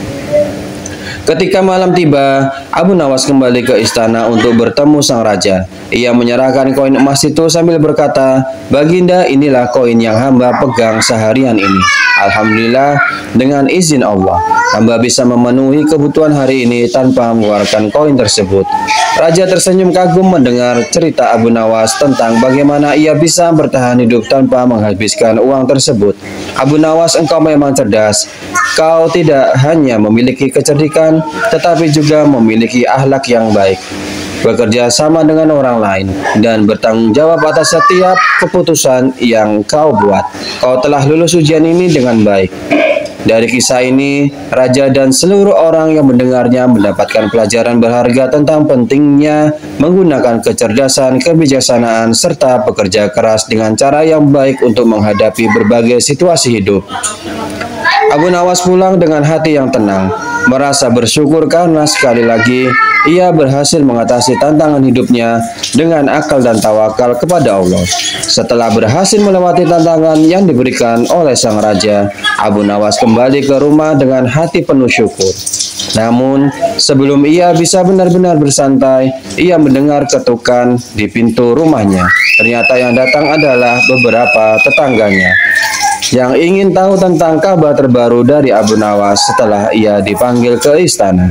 Ketika malam tiba, Abu Nawas kembali ke istana untuk bertemu sang raja. Ia menyerahkan koin emas itu sambil berkata, "Baginda, inilah koin yang hamba pegang seharian ini. Alhamdulillah, dengan izin Allah, hamba bisa memenuhi kebutuhan hari ini tanpa mengeluarkan koin tersebut." Raja tersenyum kagum mendengar cerita Abu Nawas tentang bagaimana ia bisa bertahan hidup tanpa menghabiskan uang tersebut. "Abu Nawas, engkau memang cerdas. Kau tidak hanya memiliki kecerdikan, tetapi juga memiliki akhlak yang baik, bekerja sama dengan orang lain, dan bertanggung jawab atas setiap keputusan yang kau buat. Kau telah lulus ujian ini dengan baik." Dari kisah ini, raja dan seluruh orang yang mendengarnya mendapatkan pelajaran berharga tentang pentingnya menggunakan kecerdasan, kebijaksanaan, serta bekerja keras dengan cara yang baik untuk menghadapi berbagai situasi hidup. Abu Nawas pulang dengan hati yang tenang, merasa bersyukur karena sekali lagi ia berhasil mengatasi tantangan hidupnya dengan akal dan tawakal kepada Allah. Setelah berhasil melewati tantangan yang diberikan oleh sang raja, Abu Nawas kembali ke rumah dengan hati penuh syukur. Namun, sebelum ia bisa benar-benar bersantai, ia mendengar ketukan di pintu rumahnya. Ternyata yang datang adalah beberapa tetangganya yang ingin tahu tentang kabar terbaru dari Abu Nawas setelah ia dipanggil ke istana.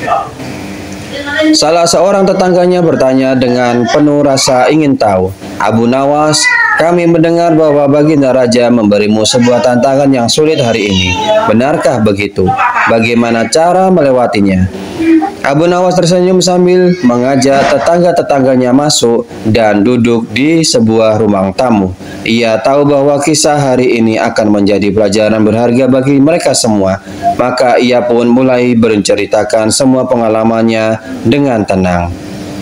Salah seorang tetangganya bertanya dengan penuh rasa ingin tahu, "Abu Nawas, kami mendengar bahwa Baginda Raja memberimu sebuah tantangan yang sulit hari ini. Benarkah begitu? Bagaimana cara melewatinya?" Abu Nawas tersenyum sambil mengajak tetangga-tetangganya masuk dan duduk di sebuah ruang tamu. Ia tahu bahwa kisah hari ini akan menjadi pelajaran berharga bagi mereka semua. Maka ia pun mulai menceritakan semua pengalamannya dengan tenang.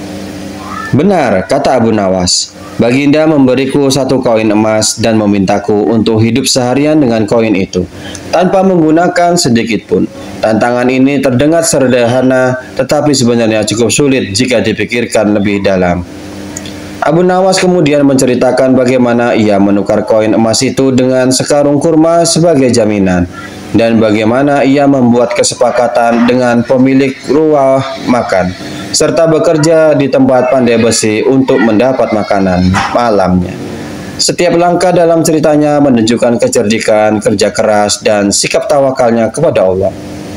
"Benar," kata Abu Nawas, "Baginda memberiku satu koin emas dan memintaku untuk hidup seharian dengan koin itu, tanpa menggunakan sedikit pun. Tantangan ini terdengar sederhana, tetapi sebenarnya cukup sulit jika dipikirkan lebih dalam." Abu Nawas kemudian menceritakan bagaimana ia menukar koin emas itu dengan sekarung kurma sebagai jaminan, dan bagaimana ia membuat kesepakatan dengan pemilik rumah makan, serta bekerja di tempat pandai besi untuk mendapat makanan malamnya. Setiap langkah dalam ceritanya menunjukkan kecerdikan, kerja keras, dan sikap tawakalnya kepada Allah.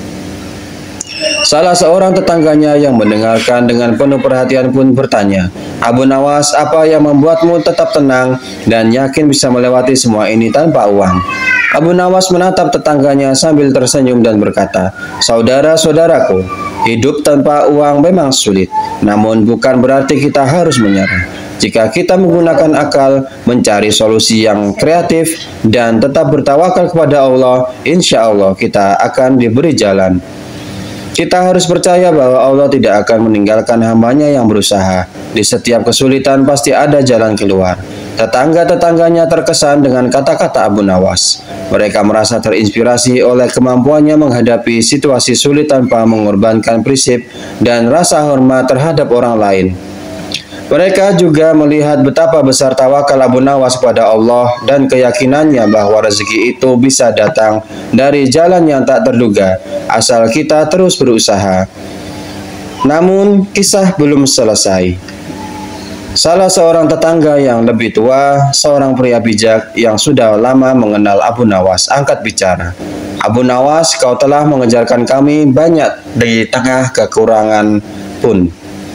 Salah seorang tetangganya yang mendengarkan dengan penuh perhatian pun bertanya, "Abu Nawas, apa yang membuatmu tetap tenang dan yakin bisa melewati semua ini tanpa uang?" Abu Nawas menatap tetangganya sambil tersenyum dan berkata, "Saudara-saudaraku, hidup tanpa uang memang sulit, namun bukan berarti kita harus menyerah. Jika kita menggunakan akal, mencari solusi yang kreatif, dan tetap bertawakal kepada Allah, insya Allah kita akan diberi jalan." Kita harus percaya bahwa Allah tidak akan meninggalkan hambanya yang berusaha. Di setiap kesulitan pasti ada jalan keluar. Tetangga-tetangganya terkesan dengan kata-kata Abu Nawas. Mereka merasa terinspirasi oleh kemampuannya menghadapi situasi sulit tanpa mengorbankan prinsip dan rasa hormat terhadap orang lain. Mereka juga melihat betapa besar tawakal Abu Nawas pada Allah dan keyakinannya bahwa rezeki itu bisa datang dari jalan yang tak terduga, asal kita terus berusaha. Namun, kisah belum selesai. Salah seorang tetangga yang lebih tua, seorang pria bijak yang sudah lama mengenal Abu Nawas, angkat bicara. Abu Nawas, kau telah mengejarkan kami banyak di tengah kekurangan pun.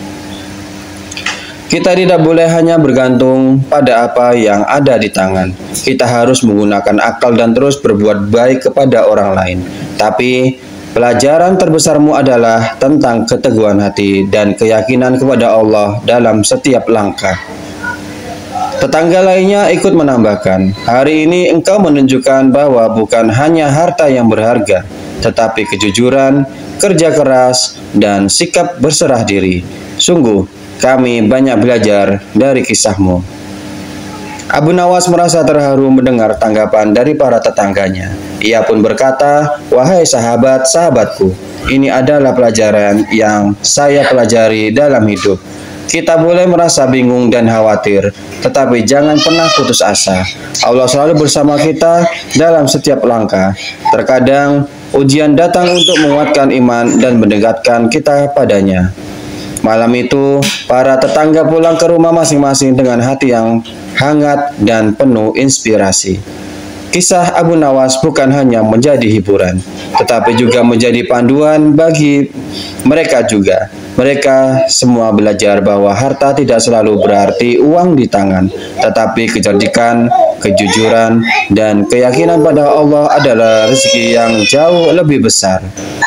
Kita tidak boleh hanya bergantung pada apa yang ada di tangan. Kita harus menggunakan akal dan terus berbuat baik kepada orang lain. Tapi pelajaran terbesarmu adalah tentang keteguhan hati dan keyakinan kepada Allah dalam setiap langkah. Tetangga lainnya ikut menambahkan, hari ini engkau menunjukkan bahwa bukan hanya harta yang berharga, tetapi kejujuran, kerja keras, dan sikap berserah diri. Sungguh, kami banyak belajar dari kisahmu. Abu Nawas merasa terharu mendengar tanggapan dari para tetangganya. Ia pun berkata, wahai sahabat-sahabatku, ini adalah pelajaran yang saya pelajari dalam hidup. Kita boleh merasa bingung dan khawatir, tetapi jangan pernah putus asa. Allah selalu bersama kita dalam setiap langkah. Terkadang ujian datang untuk menguatkan iman dan mendekatkan kita padanya. Malam itu, para tetangga pulang ke rumah masing-masing dengan hati yang hangat dan penuh inspirasi. Kisah Abu Nawas bukan hanya menjadi hiburan, tetapi juga menjadi panduan bagi mereka juga. Mereka semua belajar bahwa harta tidak selalu berarti uang di tangan, tetapi kecerdikan, kejujuran, dan keyakinan pada Allah adalah rezeki yang jauh lebih besar.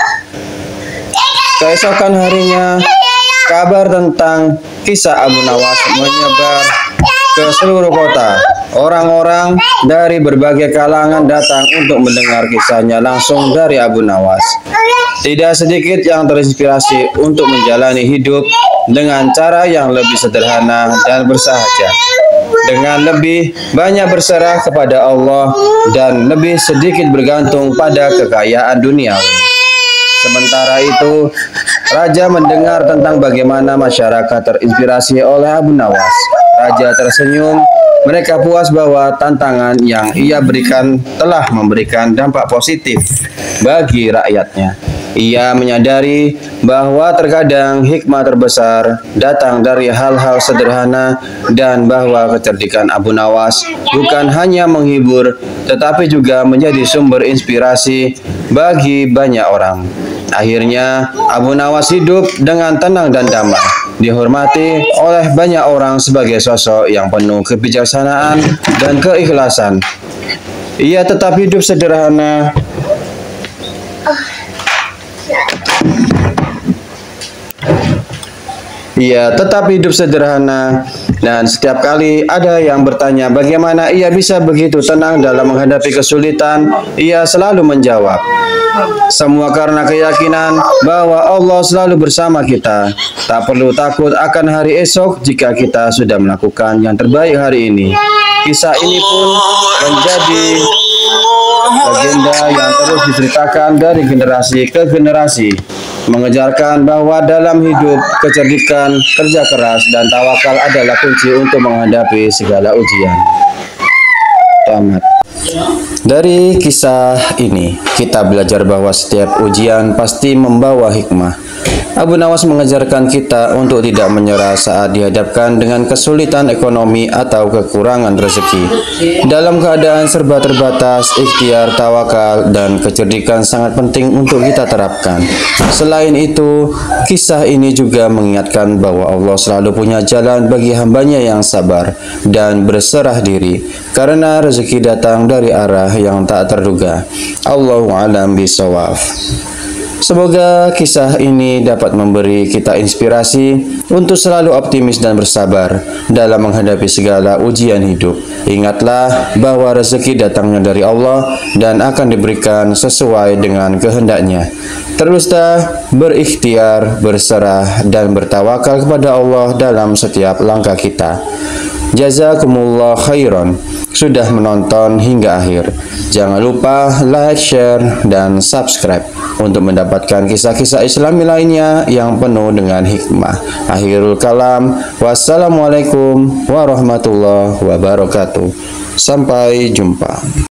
Keesokan harinya, kabar tentang kisah Abu Nawas menyebar ke seluruh kota. Orang-orang dari berbagai kalangan datang untuk mendengar kisahnya langsung dari Abu Nawas. Tidak sedikit yang terinspirasi untuk menjalani hidup dengan cara yang lebih sederhana dan bersahaja, dengan lebih banyak berserah kepada Allah dan lebih sedikit bergantung pada kekayaan duniawi. Sementara itu, Raja mendengar tentang bagaimana masyarakat terinspirasi oleh Abu Nawas. Raja tersenyum. Mereka puas bahwa tantangan yang ia berikan telah memberikan dampak positif bagi rakyatnya. Ia menyadari bahwa terkadang hikmah terbesar datang dari hal-hal sederhana dan bahwa kecerdikan Abu Nawas bukan hanya menghibur, tetapi juga menjadi sumber inspirasi bagi banyak orang. Akhirnya, Abu Nawas hidup dengan tenang dan damai, dihormati oleh banyak orang sebagai sosok yang penuh kebijaksanaan dan keikhlasan. Ia tetap hidup sederhana, Ia tetap hidup sederhana, dan setiap kali ada yang bertanya bagaimana ia bisa begitu tenang dalam menghadapi kesulitan, ia selalu menjawab, semua karena keyakinan bahwa Allah selalu bersama kita. Tak perlu takut akan hari esok jika kita sudah melakukan yang terbaik hari ini. Kisah ini pun menjadi legenda yang terus diceritakan dari generasi ke generasi, mengejarkan bahwa dalam hidup kecerdikan, kerja keras, dan tawakal adalah kunci untuk menghadapi segala ujian. Tamat. Dari kisah ini, kita belajar bahwa setiap ujian pasti membawa hikmah. Abu Nawas mengajarkan kita untuk tidak menyerah saat dihadapkan dengan kesulitan ekonomi atau kekurangan rezeki. Dalam keadaan serba terbatas, ikhtiar, tawakal, dan kecerdikan sangat penting untuk kita terapkan. Selain itu, kisah ini juga mengingatkan bahwa Allah selalu punya jalan bagi hambanya yang sabar dan berserah diri, karena rezeki datang dari arah yang tak terduga. Allahu a'lam bishawab. Semoga kisah ini dapat memberi kita inspirasi untuk selalu optimis dan bersabar dalam menghadapi segala ujian hidup. Ingatlah bahwa rezeki datangnya dari Allah dan akan diberikan sesuai dengan kehendaknya. Teruslah berikhtiar, berserah, dan bertawakal kepada Allah dalam setiap langkah kita. Jazakumullah khairan sudah menonton hingga akhir. Jangan lupa like, share, dan subscribe untuk mendapatkan kisah-kisah Islami lainnya yang penuh dengan hikmah. Akhirul kalam, wassalamualaikum warahmatullahi wabarakatuh. Sampai jumpa.